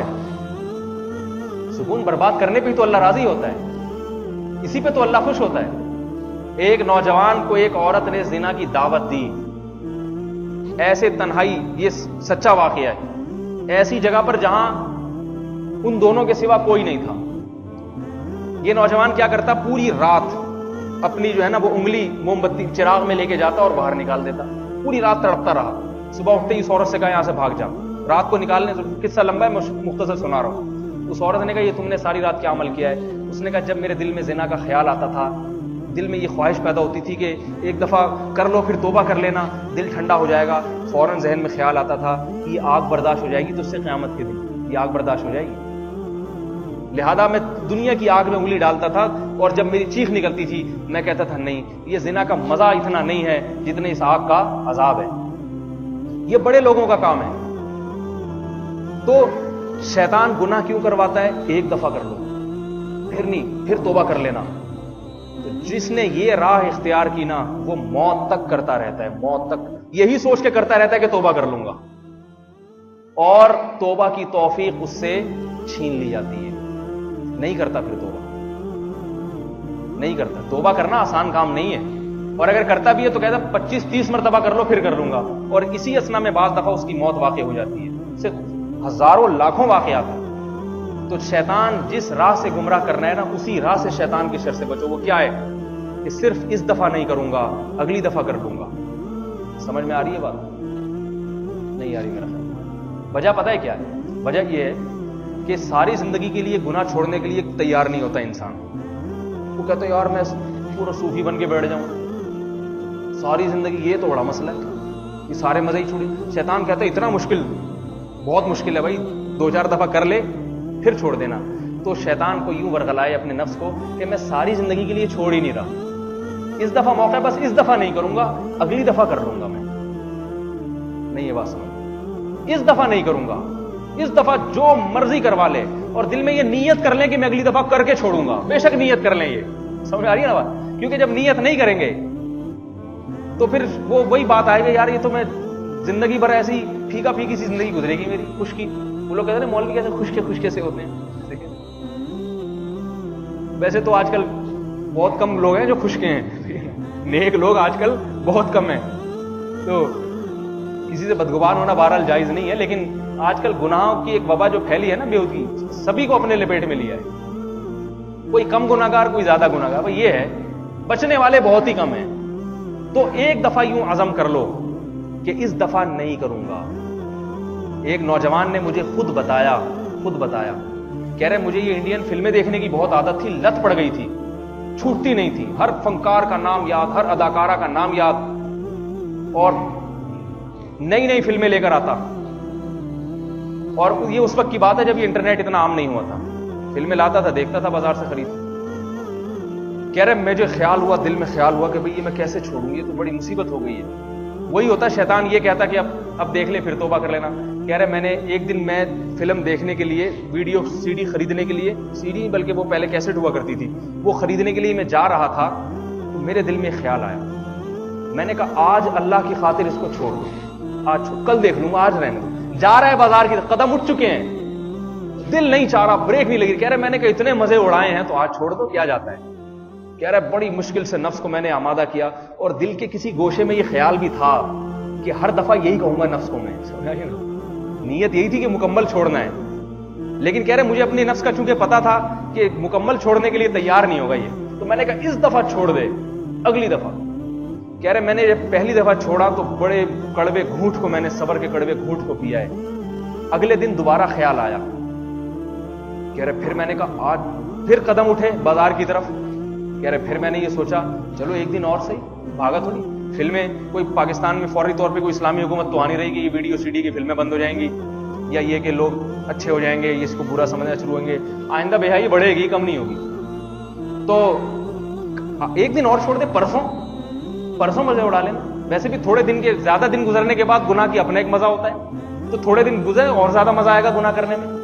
سکون برباد کرنے پہ ہی تو اللہ راضی ہوتا ہے, اسی پہ تو اللہ خوش ہوتا ہے. ایک نوجوان کو ایک عورت نے زنا کی دعوت دی, ایسے تنہائی, یہ سچا واقعہ ہے, ایسی جگہ پر جہاں ان دونوں کے سوا کوئی نہیں تھا. یہ نوجوان کیا کرتا, پوری رات اپنی جو ہے نا وہ انگلی موم بتی چراغ میں لے کے جاتا اور باہر نکال دیتا, پوری رات تڑپتا رہا. صبح اٹھتے ہی اس عورت سے کہا یہاں سے بھاگ جا, رات کو نکالنے, قصہ لمبا ہے مختصر سنا رہا ہوں. اس عورت نے کہا یہ تم نے ساری رات کیا عمل کیا ہے؟ اس نے کہا جب میرے دل میں زنا کا خیال آتا تھا, دل میں یہ خواہش پیدا ہوتی تھی کہ ایک دفعہ کر لو پھر توبہ کر لینا, دل ٹھنڈا ہو جائے گا, فوراً ذہن میں خیال آتا تھا کہ یہ آگ برداشت ہو جائے گی تو اس سے قیامت کے دن یہ آگ برداشت ہو جائے گی. لہذا میں دنیا کی آگ میں انگلی ڈالتا تھا, اور جب میری چیخ نکلتی تھی میں کہتا تھا نہیں, یہ زنا کا مزہ اتنا نہیں ہے جتنے اس آگ کا عذاب ہے. یہ بڑے لوگوں کا کام ہے. تو شیطان گناہ کیوں کرواتا ہے؟ ایک دفعہ کر لو, پھر نہیں, پھر توبہ کر لینا. جس نے یہ راہ اختیار کی نا وہ موت تک کرتا رہتا ہے, موت تک یہی سوچ کے کرتا رہتا ہے کہ توبہ کر لوں گا, اور توبہ کی توفیق اس سے چھین لی جاتی ہے, نہیں کرتا, پھر توبہ نہیں کرتا. توبہ کرنا آسان کام نہیں ہے, اور اگر کرتا بھی ہے تو کہتا پچیس تیس مرتبہ کر لو پھر کر لوں گا, اور اسی اسنا میں بعض دفعہ اس کی موت واقع ہو جاتی ہے. صرف ہزاروں لاکھوں واقعات ہیں. تو شیطان جس راہ سے گمراہ کرنا ہے نا, اسی راہ سے شیطان کی شر سے بچو. وہ کیا ہے کہ صرف اس دفعہ نہیں کروں گا, اگلی دفعہ کر لوں گا. سمجھ میں آ رہی ہے بات؟ نہیں آ رہی میرا خیال. وجہ پتہ ہے کیا ہے؟ وجہ یہ ہے کہ ساری زندگی کے لیے گناہ چھوڑنے کے لیے تیار نہیں ہوتا انسان. وہ کہتے ہیں یار میں پورا صوفی بن کے بیٹھ جاؤں ساری زندگی, یہ تو بڑا مسئلہ ہے, یہ سارے مزے ہی چھوڑی. شیطان کہتا ہے اتنا مشکل, بہت مشکل ہے بھائی, دو چار دفعہ کر لے پھر چھوڑ دینا. تو شیطان کو یوں ورغلائے اپنے نفس کو کہ میں ساری زندگی کے لیے چھوڑ ہی نہیں رہا, اس دفعہ موقع, بس اس دفعہ نہیں کروں گا, اگلی دفعہ کر لوں گا میں. نہیں, یہ بات سمجھ, اس دفعہ نہیں کروں گا, اس دفعہ جو مرضی کروا لے, اور دل میں یہ نیت کر لیں کہ میں اگلی دفعہ کر کے چھوڑوں گا. بے شک نیت کر لیں, یہ سمجھ آ رہی ہے نا بات, کیونکہ جب نیت نہیں کریں گے تو پھر وہ وہی بات آئے گی, یار یہ تو میں زندگی بھر ایسی پھیکا پھیکی سی زندگی گزرے گی میری, خشکی. وہ لوگ کہتے ہیں مولوی کیسے خشکے خشکے سے ہوتے ہیں. ویسے تو آج کل بہت کم لوگ ہیں جو خشکے ہیں, نیک لوگ آج کل بہت کم ہیں, تو کسی سے بدگمان ہونا بہرحال جائز نہیں ہے. لیکن آج کل گناہوں کی ایک وبا جو پھیلی ہے نا بیہودگی, سبھی کو اپنے لپیٹ میں لیا ہے. کوئی کم گناہگار, کوئی زیادہ گناہگار, بھائی یہ ہے, بچنے والے بہت ہی کم ہیں. تو ایک دفعہ یوں عزم کر لو کہ اس دفعہ نہیں کروں گا. ایک نوجوان نے مجھے خود بتایا, خود بتایا کہہ رہے مجھے یہ انڈین فلمیں دیکھنے کی بہت عادت تھی, لت پڑ گئی تھی, چھوٹتی نہیں تھی. ہر فنکار کا نام یاد, ہر اداکارہ کا نام یاد, اور نئی نئی فلمیں لے کر آتا. اور یہ اس وقت کی بات ہے جب یہ انٹرنیٹ اتنا عام نہیں ہوا تھا. فلمیں لاتا تھا, دیکھتا تھا بازار سے خرید. کہہ رہے مجھے خیال ہوا, دل میں خیال ہوا کہ بھئی یہ میں کیسے چھوڑوں, یہ تو بڑی مصیبت ہو گئی ہے. وہی ہوتا شیطان, یہ کہتا کہ اب اب دیکھ لے پھر توبہ کر لینا. کہہ رہے میں نے ایک دن میں فلم دیکھنے کے لیے, ویڈیو سی ڈی خریدنے کے لیے, سی ڈی بلکہ وہ پہلے کیسٹ ہوا کرتی تھی, وہ خریدنے کے لیے میں جا رہا تھا, تو میرے دل میں خیال آیا. میں نے کہا آج اللہ کی خاطر اس کو چھوڑ دو, آج کل دیکھ لوں گا, آج رہنے دو. جا رہا ہے بازار کی, قدم اٹھ چکے ہیں, دل نہیں چاہ رہا, بریک نہیں لگی. کہہ رہے میں نے کہا اتنے مزے اڑائے ہیں تو آج چھوڑ دو, کیا جاتا ہے. کہہ رہا بڑی مشکل سے نفس کو میں نے آمادہ کیا, اور دل کے کسی گوشے میں یہ خیال بھی تھا کہ ہر دفعہ یہی کہوں گا نفس کو میں. نیت یہی تھی کہ مکمل چھوڑنا ہے, لیکن کہہ رہے مجھے اپنے نفس کا چونکہ پتا تھا کہ مکمل چھوڑنے کے لیے تیار نہیں ہوگا یہ, تو میں نے کہا اس دفعہ چھوڑ دے, اگلی دفعہ. کہہ رہے میں نے جب پہلی دفعہ چھوڑا تو بڑے کڑوے گھونٹ کو میں نے, صبر کے کڑوے گھونٹ کو پیا ہے. اگلے دن دوبارہ خیال آیا. کہہ رہے پھر میں نے کہا آج پھر قدم اٹھے بازار کی طرف. کہہ رہے پھر میں نے یہ سوچا چلو ایک دن اور صحیح, بھاگا تھوڑی. فلمیں کوئی پاکستان میں فوری طور پہ کوئی اسلامی حکومت تو آنی رہے گی, یہ ویڈیو سی ڈی کی فلمیں بند ہو جائیں گی, یا یہ کہ لوگ اچھے ہو جائیں گے, یہ اس کو برا سمجھنا شروع ہوں گے, آئندہ بے حیائی بڑھے گی, کم نہیں ہوگی. تو ایک دن اور چھوڑ دے, پرسوں پرسوں مزے اڑا لینا. ویسے بھی تھوڑے دن کے, زیادہ دن گزرنے کے بعد گناہ کی اپنا ایک مزہ ہوتا ہے, تو تھوڑے دن گزرے اور زیادہ مزہ آئے گا گناہ کرنے میں.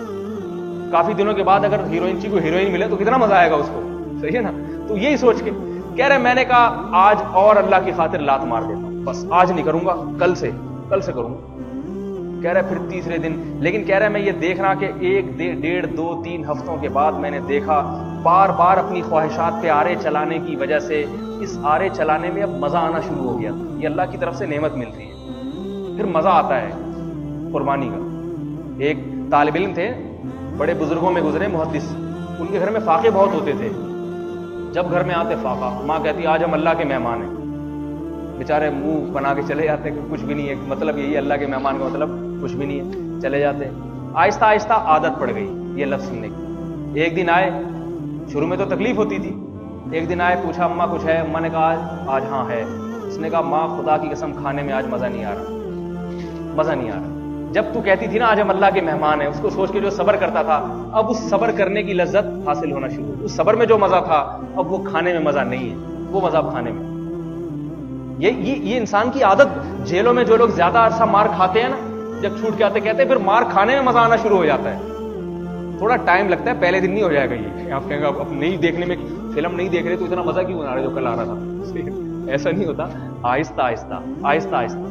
کافی دنوں کے بعد اگر ہیروئن چی کو ہیروئن ملے تو کتنا مزہ آئے گا اس کو, صحیح ہے نا. تو یہی سوچ کے کہہ رہے میں نے کہا آج اور اللہ کی خاطر لات مار دیتا ہوں, بس آج نہیں کروں گا, کل سے کل سے کروں گا. کہہ رہے پھر تیسرے دن, لیکن کہہ رہے میں یہ دیکھ رہا کہ ایک ڈیڑھ دو تین ہفتوں کے بعد میں نے دیکھا بار بار اپنی خواہشات پہ آرے چلانے کی وجہ سے اس آرے چلانے میں اب مزہ آنا شروع ہو گیا. یہ اللہ کی طرف سے نعمت مل رہی ہے, پھر مزہ آتا ہے قربانی کا. ایک طالب علم تھے, بڑے بزرگوں میں گزرے, محدث. ان کے گھر میں فاقے بہت ہوتے تھے. جب گھر میں آتے فاقہ, ماں کہتی آج ہم اللہ کے مہمان ہیں. بیچارے منہ بنا کے چلے جاتے کہ کچھ بھی نہیں ہے, مطلب یہی اللہ کے مہمان کا مطلب کچھ بھی نہیں ہے, چلے جاتے. آہستہ آہستہ عادت پڑ گئی یہ لفظ سننے کی. ایک دن آئے, شروع میں تو تکلیف ہوتی تھی, ایک دن آئے پوچھا اماں کچھ ہے, اماں نے کہا آج ہاں ہے. اس نے کہا ماں خدا کی قسم کھانے میں آج مزہ نہیں آ رہا, مزہ نہیں آ رہا. جب تو کہتی تھی نا آج ہم اللہ کے مہمان ہیں, اس کو سوچ کے جو صبر کرتا تھا اب اس صبر کرنے کی لذت حاصل ہونا شروع ہوئی. اس صبر میں جو مزہ تھا اب وہ کھانے میں مزہ نہیں ہے, وہ مزہ اب کھانے میں. یہ یہ یہ انسان کی عادت. جیلوں میں جو لوگ زیادہ عرصہ مار کھاتے ہیں نا, جب چھوٹ کے آتے کہتے ہیں پھر مار کھانے میں مزہ آنا شروع ہو جاتا ہے. تھوڑا ٹائم لگتا ہے, پہلے دن نہیں ہو جائے گا. یہ آپ کہیں گے اب نہیں دیکھنے میں, فلم نہیں دیکھ رہے تو اتنا مزہ کیوں آ رہا ہے جو کل آ رہا تھا. ایسا نہیں ہوتا, آہستہ آہستہ آہستہ آہستہ.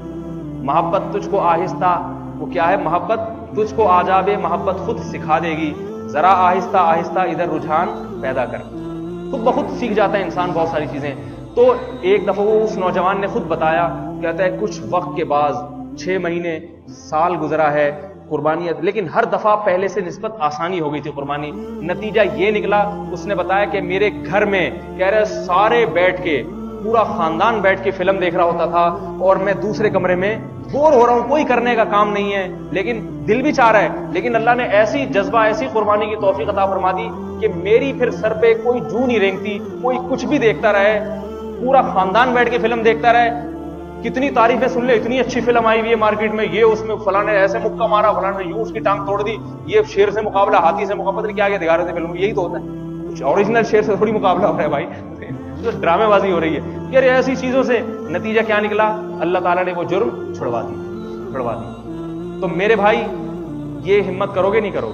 محبت تجھ کو آہستہ, وہ کیا ہے محبت, تجھ کو آداب محبت خود سکھا دے گی. ذرا آہستہ آہستہ ادھر رجحان پیدا کر, خود بخود سیکھ جاتا ہے انسان بہت ساری چیزیں. تو ایک دفعہ وہ اس نوجوان نے خود بتایا, کہتا ہے کچھ وقت کے بعد, چھ مہینے سال گزرا ہے قربانیاں, لیکن ہر دفعہ پہلے سے نسبت آسانی ہو گئی تھی قربانی. نتیجہ یہ نکلا, اس نے بتایا کہ میرے گھر میں کہہ رہے سارے بیٹھ کے پورا خاندان بیٹھ کے فلم دیکھ رہا ہوتا تھا اور میں دوسرے کمرے میں بور ہو رہا ہوں, کوئی کرنے کا کام نہیں ہے, لیکن دل بھی چاہ رہا ہے, لیکن اللہ نے ایسی جذبہ, ایسی قربانی کی توفیق عطا فرما دی کہ میری پھر سر پہ کوئی جو نہیں رینگتی, کوئی کچھ بھی دیکھتا رہے, پورا خاندان بیٹھ کے فلم دیکھتا رہے, کتنی تعریفیں سن لے, اتنی اچھی فلم آئی ہوئی ہے مارکیٹ میں, یہ اس میں فلاں نے ایسے مکہ مارا, فلاں نے یوں اس کی ٹانگ توڑ دی, یہ شیر سے مقابلہ, ہاتھی سے مقابلہ, کیا کیا دکھا رہے تھے فلم, یہی تو ہوتا ہے, کچھ اوریجنل شیر سے تھوڑی مقابلہ ہو رہا ہے بھائی, تو ڈرامے بازی ہو رہی ہے. یار ایسی چیزوں سے نتیجہ کیا نکلا, اللہ تعالیٰ نے وہ جرم چھڑوا دی چھڑوا دی. تو میرے بھائی یہ ہمت کرو گے نہیں کرو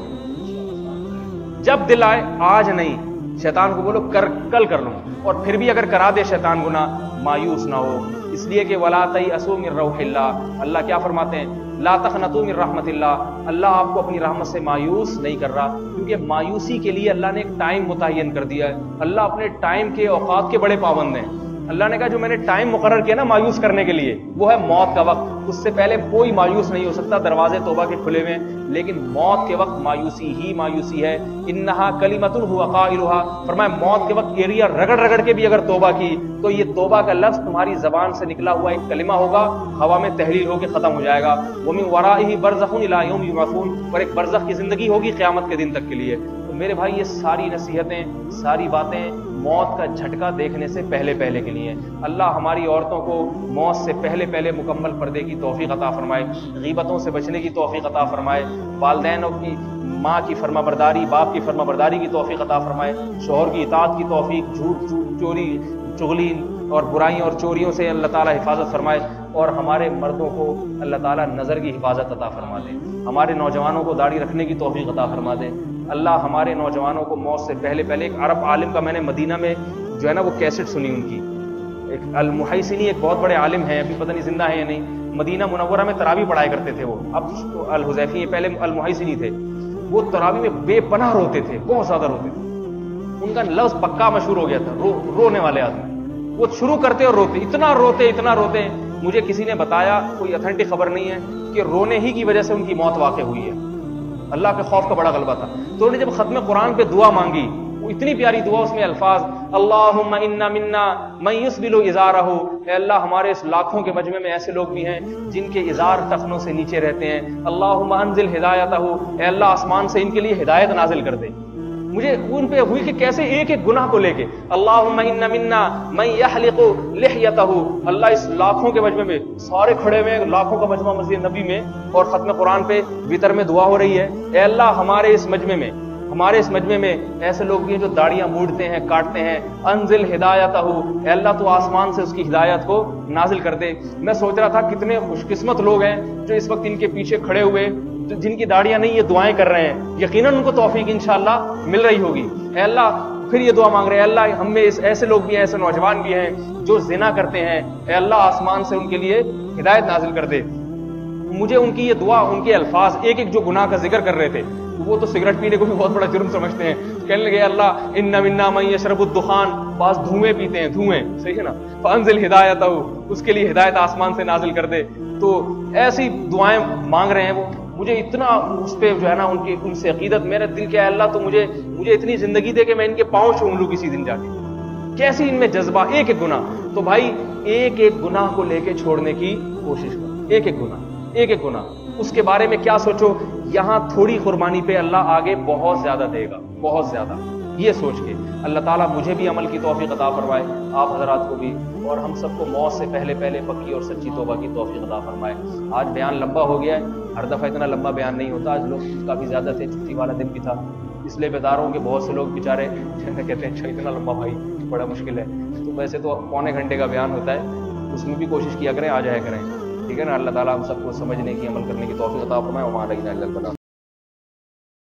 گے؟ جب دل آئے آج نہیں, شیطان کو بولو کر کل کر لوں, اور پھر بھی اگر کرا دے شیطان گناہ, مایوس نہ ہو, اس لیے کہ ولا تیأسوا من روح اللہ, اللہ کیا فرماتے ہیں, لا تقنطوا من رحمت اللہ, اللہ آپ کو اپنی رحمت سے مایوس نہیں کر رہا, کیونکہ مایوسی کے لیے اللہ نے ایک ٹائم متعین کر دیا ہے. اللہ اپنے ٹائم کے اوقات کے بڑے پابند ہیں. اللہ نے کہا جو میں نے ٹائم مقرر کیا نا مایوس کرنے کے لیے, وہ ہے موت کا وقت, اس سے پہلے کوئی مایوس نہیں ہو سکتا, دروازے توبہ کے کھلے ہوئے, لیکن موت کے وقت مایوسی ہی مایوسی ہے. انہا کلمۃ هو قائلها, فرمایا موت کے وقت ایریا رگڑ رگڑ کے بھی اگر توبہ کی تو یہ توبہ کا لفظ تمہاری زبان سے نکلا ہوا ایک کلمہ ہوگا, ہوا میں تحلیل ہو کے ختم ہو جائے گا. ومن ورائہ برزخ الی یوم یبعثون, اور ایک برزخ کی زندگی ہوگی قیامت کے دن تک کے لیے. تو میرے بھائی یہ ساری نصیحتیں, ساری باتیں موت کا جھٹکا دیکھنے سے پہلے پہلے کے لیے. اللہ ہماری عورتوں کو موت سے پہلے پہلے مکمل پردے کی توفیق عطا فرمائے, غیبتوں سے بچنے کی توفیق عطا فرمائے, والدینوں کی, ماں کی فرما برداری, باپ کی فرما برداری کی توفیق عطا فرمائے, شوہر کی اطاعت کی توفیق, جھوٹ چوری چغلی اور برائیوں اور چوریوں سے اللہ تعالیٰ حفاظت فرمائے, اور ہمارے مردوں کو اللہ تعالیٰ نظر کی حفاظت عطا فرما دے, ہمارے نوجوانوں کو داڑھی رکھنے کی توفیق عطا فرما دے. اللہ ہمارے نوجوانوں کو موت سے پہلے پہلے, ایک عرب عالم کا میں نے مدینہ میں جو ہے نا وہ کیسٹ سنی ان کی, ایک المحیسنی ایک بہت بڑے عالم ہیں, ابھی پتہ نہیں زندہ ہیں یا نہیں, مدینہ منورہ میں تراویح پڑھایا کرتے تھے وہ, اب الحذیفی پہلے المحیسنی تھے, وہ تراویح میں بے پناہ روتے تھے, بہت زیادہ روتے تھے, ان کا لفظ پکا مشہور ہو گیا تھا, رو, رونے والے آدمی, وہ شروع کرتے اور روتے, اتنا روتے اتنا روتے, مجھے کسی نے بتایا, کوئی اتھینٹک خبر نہیں ہے, کہ رونے ہی کی وجہ سے ان کی موت واقع ہوئی ہے. اللہ کے خوف کا بڑا غلبہ تھا. تو انہوں نے جب ختم قرآن پہ دعا مانگی, وہ اتنی پیاری دعا, اس میں الفاظ اللہم انا منا من یسبل ازارہ, اے اللہ ہمارے اس لاکھوں کے مجمع میں ایسے لوگ بھی ہیں جن کے ازار ٹخنوں سے نیچے رہتے ہیں, اللہم انزل ہدایتہ, اے اللہ آسمان سے ان کے لیے ہدایت نازل کر دے. مجھے ان پہ ہوئی کہ کیسے ایک ایک گناہ کو لے کے, اللہم انا منا من یحلق لحیتہ, اللہ اس لاکھوں کے مجمع میں سارے کھڑے ہوئے, لاکھوں کا مجمع مسجد نبی میں, اور ختم قرآن پہ وتر میں دعا ہو رہی ہے, اے اللہ ہمارے اس مجمع میں ہمارے اس مجمع میں ایسے لوگ بھی ہیں جو داڑیاں موڑتے ہیں, کاٹتے ہیں, انزل ہدایتہ, اے اللہ تو آسمان سے اس کی ہدایت کو نازل کر دے. میں سوچ رہا تھا کتنے خوش قسمت لوگ ہیں جو اس وقت ان کے پیچھے کھڑے ہوئے, جن کی داڑیاں نہیں, یہ دعائیں کر رہے ہیں, یقیناً ان کو توفیق انشاءاللہ مل رہی ہوگی. اے اللہ پھر یہ دعا مانگ رہے ہیں, اللہ ہم میں ایسے لوگ بھی ہیں, ایسے نوجوان بھی ہیں جو زنا کرتے ہیں, اے اللہ آسمان سے ان کے لیے ہدایت نازل کر دے. مجھے ان کی یہ دعا, ان کے الفاظ, ایک ایک جو گناہ کا ذکر کر رہے تھے, وہ تو سگریٹ پینے کو بھی بہت بڑا جرم سمجھتے ہیں, کہنے لگے اللہ ان منا من یشرب الدخان, بعض دھوئیں پیتے ہیں, دھوئیں, صحیح ہے نا, فانزل ہدایتہ, اس کے لیے ہدایت آسمان سے نازل کر دے. تو ایسی دعائیں مانگ رہے ہیں وہ. مجھے اتنا اس پہ جو ہے نا ان کی ان سے عقیدت, میرا دل کیا ہے اللہ تو مجھے مجھے اتنی زندگی دے کہ میں ان کے پاؤں چھوم لوں کسی دن جا کے. کیسی ان میں جذبہ, ایک ایک گناہ. تو بھائی ایک ایک گناہ کو لے کے چھوڑنے کی کوشش کرو, ایک ایک گناہ, ایک ایک گناہ. اس کے بارے میں کیا سوچو, یہاں تھوڑی قربانی پہ اللہ آگے بہت زیادہ دے گا, بہت زیادہ. یہ سوچ کے اللہ تعالیٰ مجھے بھی عمل کی توفیق عطا فرمائے, آپ حضرات کو بھی, اور ہم سب کو موت سے پہلے پہلے پکی اور سچی توبہ کی توفیق عطا فرمائے. آج بیان لمبا ہو گیا ہے, ہر دفعہ اتنا لمبا بیان نہیں ہوتا, آج لوگ کافی زیادہ تھے, چھٹی والا دن بھی تھا, اس لیے بتا رہا ہوں کہ بہت سے لوگ بیچارے کہتے ہیں اچھا اتنا لمبا بھائی بڑا مشکل ہے. تو ویسے تو پونے گھنٹے کا بیان ہوتا ہے, اس میں بھی کوشش کیا کریں, آ جایا کریں, ٹھیک ہے نا. اللہ تعالیٰ ہم سب کو سمجھنے کی, عمل کرنے کی توفیق عطا فرمائے. وما علینا الا البلاغ.